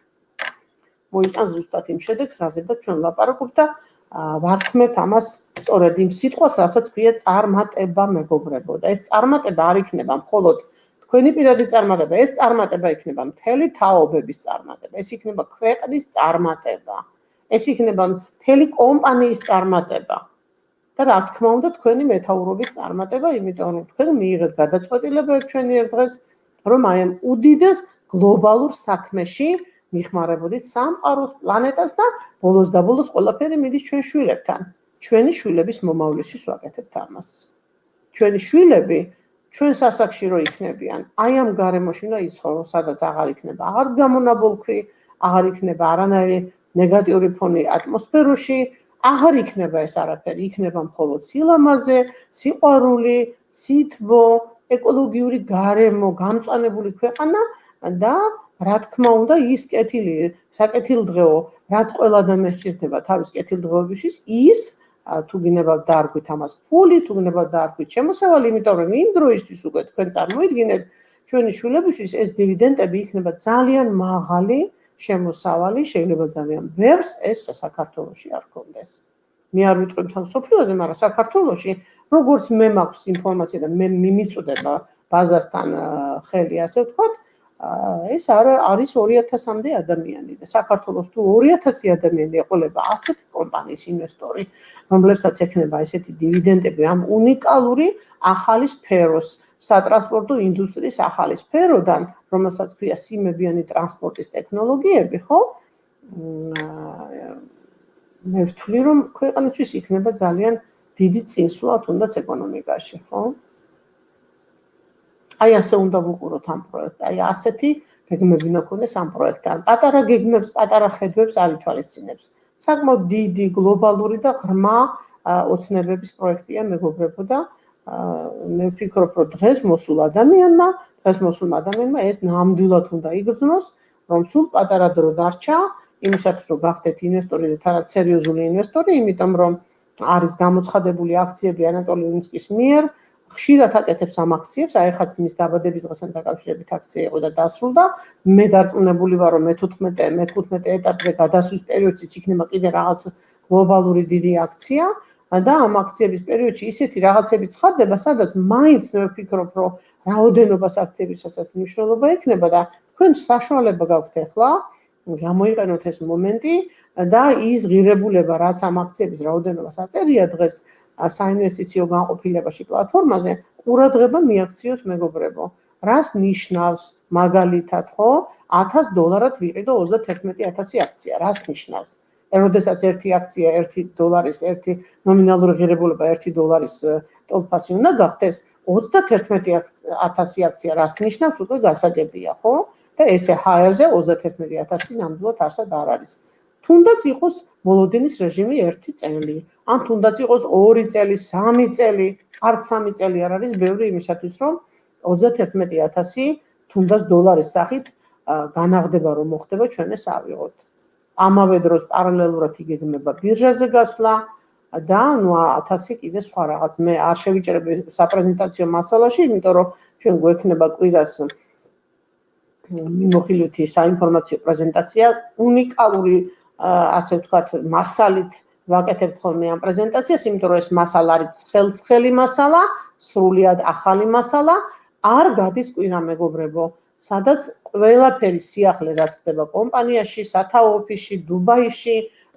A: მოიტანს ზუსტად იმ შედეგს, რაზედაც ჩვენ ვლაპარაკობთ და ვარქმევთ ამას სწორედ იმ სიტყვას, რასაც ქვია წარმატება, მეგობრებო. და ეს წარმატება არ იქნება მხოლოდ თქვენი პირადი წარმატება, ეს წარმატება იქნება მთელი თაობების წარმატება, ეს იქნება ქვეყნის წარმატება, ეს იქნება მთელი კომპანიის წარმატება. და რა თქმა უნდა, თქვენი მეთაურობის წარმატება, იმიტომ რომ თქვენ მიიღეთ გადაწყვეტილება ჩვენი ერთ დღეს, რომ აი ამ უდიდეს გლობალურ საქმეში მიხმარებოდით სამყაროს, პლანეტას და ბოლოს და ბოლოს ყველაფერი მიდის ჩვენ შვილებთან. ჩვენი შვილების მომავლისთვის ვაკეთებთ ამას. ჩვენი შვილები ჩვენ სასაკში რო იქნებიან, აი ამ გარემოში უნდა იცხოვრონ, სადაც აღარ იქნება აღარც გამონაბოლქვი, აღარ იქნება არანაირი ნეგატიური ფონი ატმოსფეროში, აღარ იქნება ეს არაფერი, იქნება მხოლოდ სილამაზე, სიყვარული, სითბო, ეკოლოგიური გარემო, გამწვანებული ქვეყანა და რა თქმა უნდა, ის საკეთილდღეო, რაც ყველა ადამიანს სჭირდება თავის კეთილდღეობისთვის, ის თუ გინებავთ დაარქვით ამას ფული, თუ გინებავთ დაარქვით შემოსავალი, იმიტომ რომ იმ დროისთვის უკვე თქვენ წარმოიდგინეთ, ჩვენი შვილებისთვის ეს დივიდენდები იქნება ძალიან მაღალი შემოსავალი, შეიძლება ძალიან ბევრს ეს საქართველოში არ გქონდეს. მე არ ვიტყვი მთელ მსოფლიოზე, მაგრამ საქართველოში, როგორც მე მაქვს ინფორმაცია და მე მიმიწვდება ბაზასთან ხელი, ასე ვთქვათ, ეს არის 2000-მდე ადამიანი და საქართველოს თუ 2000 ადამიანი ეყოლება ასეთი კომპანიის ინვესტორი, რომლებსაც ექნება ესეთი დივიდენდები ამ უნიკალური ახალი სფეროს, სატრანსპორტო ინდუსტრიის ახალი სფეროდან, რომელსაც ქვია სიმებიანი ტრანსპორტის ტექნოლოგიები, ხო? მე ვთვლი, რომ ქვეყანისთვის იქნება ძალიან დიდი წინსვლა თუნდაც ეკონომიკაში, ხო? აი ასე უნდა ვუყუროთ ამ პროექტს, აი ასეთი გეგმები უნდა გქონდეს ამ პროექტთან. პატარა გეგმებს, პატარა ხედვებს არ ითვალისწინებს. საკმაოდ დიდი, გლობალური და ღრმა ოცნებების პროექტია, მეგობრებო და მე ვფიქრობ, რომ დღეს მოსულმა ადამიანმა ეს ნამდვილად უნდა იგრძნოს, რომ სულ პატარა დრო დარჩა იმისათვის, რომ გახდეთ ინვესტორი და თანაც სერიოზული ინვესტორი, იმიტომ რომ არის გამოცხადებული აქციები ანატოლი ლინსკის მიერ, ხშირად აკეთებს ამ აქციებს, აი ხაც მის დაბადების დღესთან დაკავშირებით აქცია იყო და დასრულდა. მე დარწმუნებული ვარ, რომ მე-15 ეტაპზე გადასვლის პერიოდშიც იქნება კიდე რაღაც გლობალური დიდი აქცია და ამ აქციების პერიოდში ისეთი რაღაცები ცხადდება, სადაც მაინც მე ვფიქრობ, რომ რაოდენობას აქციებისასაც მნიშვნელობა ექნება და თქვენ საშუალება გაქვთ ახლა გამოიყენოთ ეს მომენტი და ის ღირებულება, რაც ამ აქციების რაოდენობას აწერია დღეს საინვესტიციო განყოფილებაში პლატფორმაზე, ყურადღება მიაქციოთ, მეგობრებო. რას ნიშნავს მაგალითად, ხო? $1000 ვიყიდო 31000 აქცია. რას ნიშნავს? როდესაც ერთი აქცია $1 ერთი ნომინალური ღირებულება $1 ტოპფასი უნდა გახდეს, 31000 აქცია რას ნიშნავს, უკვე გასაგებია, ხო? და ესე HR-ზე 31000 ნამდვილად არსად არ არის. თუნდაც იყოს მოლოდინის რეჟიმი 1 წელი, ან თუნდაც იყოს 2 წელი, 3 წელი, არც 3 წელი არ არის ბევრი იმისათვის, რომ 31000 თუნდაც დოლარის სახით განაღდება რომ მოხდება ჩვენ ეს ავიღოთ. ამავე დროს პარალელურად იგეგმება ბირჟაზე გასვლა და ნუ 1000 კიდე სხვა რაღაც. მე არ შევიჭრები საპრეზენტაციო მასალაში, იმიტომ რომ ჩვენ გვექნება კვირას მიმოხილვითი საინფორმაციო პრეზენტაცია, უნიკალური ასე ვთქვათ, მასალით ვაკეთებთ ხოლმე ამ პრეზენტაციას, იმიტომ რომ ეს მასალა არის ცხელი მასალა, სრულიად ახალი მასალა, არ გადის კვირა, მეგობრებო, სადაც ყველაფერი სიახლე რაც ხდება კომპანიაში, სათაო ოფისში, დუბაიში,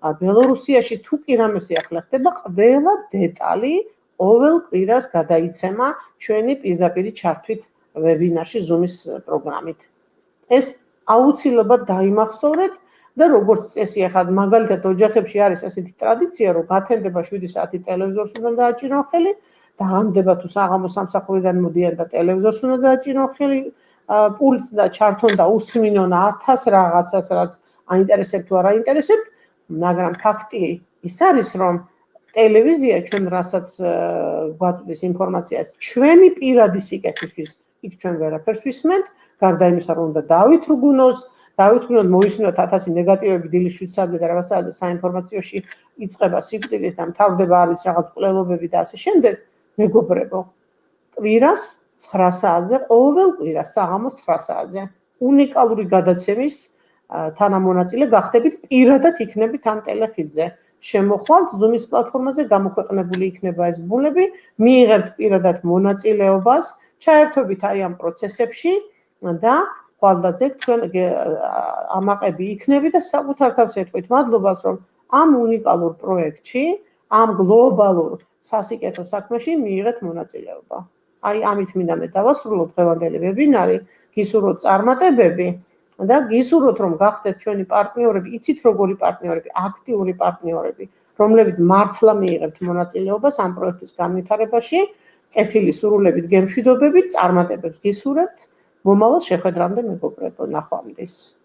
A: ბელორუსიაში თუ კი რამე ახლა ხდება, ყველა დეტალი ყოველ კვირას გადაიცემა ჩვენი პირდაპირი ჩართვით ვებინარში Zoom-ის პროგრამით. ეს აუცილებლად დაიმახსოვრეთ და როგორც წესი ახლა მაგალითად ოჯახებში არის ესეთი ტრადიცია, რომ გათენდება 7 საათი ტელევიზორს უნდა დააჭირონ ხელი, დაღამდება თუ საღამოს სამსახურიდან მოდიან და ტელევიზორს უნდა დააჭირონ ხელი, პულტს და ჩართონ და უსმინონ 1000 რაღაცას, რაც აინტერესებთ თუ არ აინტერესებთ, მაგრამ ფაქტი ის არის, რომ ტელევიზია ჩვენ რასაც გვაწვდის ინფორმაციას ჩვენი პირადი სიკეთისთვის, იქ ჩვენ ვერაფერს ვისმენთ, გარდა იმისა, რომ უნდა დავითრგუნოს, მოისმინოთ 1000 ნეგატივები დილის 7 საათზე და რაღაც საათზე საინფორმაციოში იწყება სიკვდილით და მთავრდება არის რაღაც კვლელობები და ასე შემდეგ. მეგობრებო, კვირას 9 საათზე, ყოველ კვირას საღამოს 9 საათზე უნიკალური გადაცემის თანამონაწილე გახდებით, პირადად იქნებით ამ ტელეხიდზე. შემოხვალთ Zoom-ის პლატფორმაზე, გამოქვეყნებული იქნება ეს ბმულები, მიიღებთ პირადად მონაწილეობას, ჩაერთვებით აი ამ პროცესებში და ხვალდაზე თქვენ ამაყები იქნები და საკუთარ თავს ეთქვით მადლობას, რომ ამ უნიკალურ პროექტში, ამ გლობალურ სასიკეთო საქმეში მიიღეთ მონაწილეობა. აი ამით მინდა მე დავასრულო დღევანდელი ვებინარი, გისურვოთ წარმატებები და გისურვოთ რომ გახდეთ ჩვენი პარტნიორები, იცით როგორი პარტნიორები, აქტიური პარტნიორები, რომლებიც მართლა მიიღებთ მონაწილეობას ამ პროექტის განვითარებაში, კეთილი სურვილებით, გემშვიდობებით, წარმატებებს გისურვებთ. მომავალ შეხვედრამდე მეგობრებო, ნახვამდის.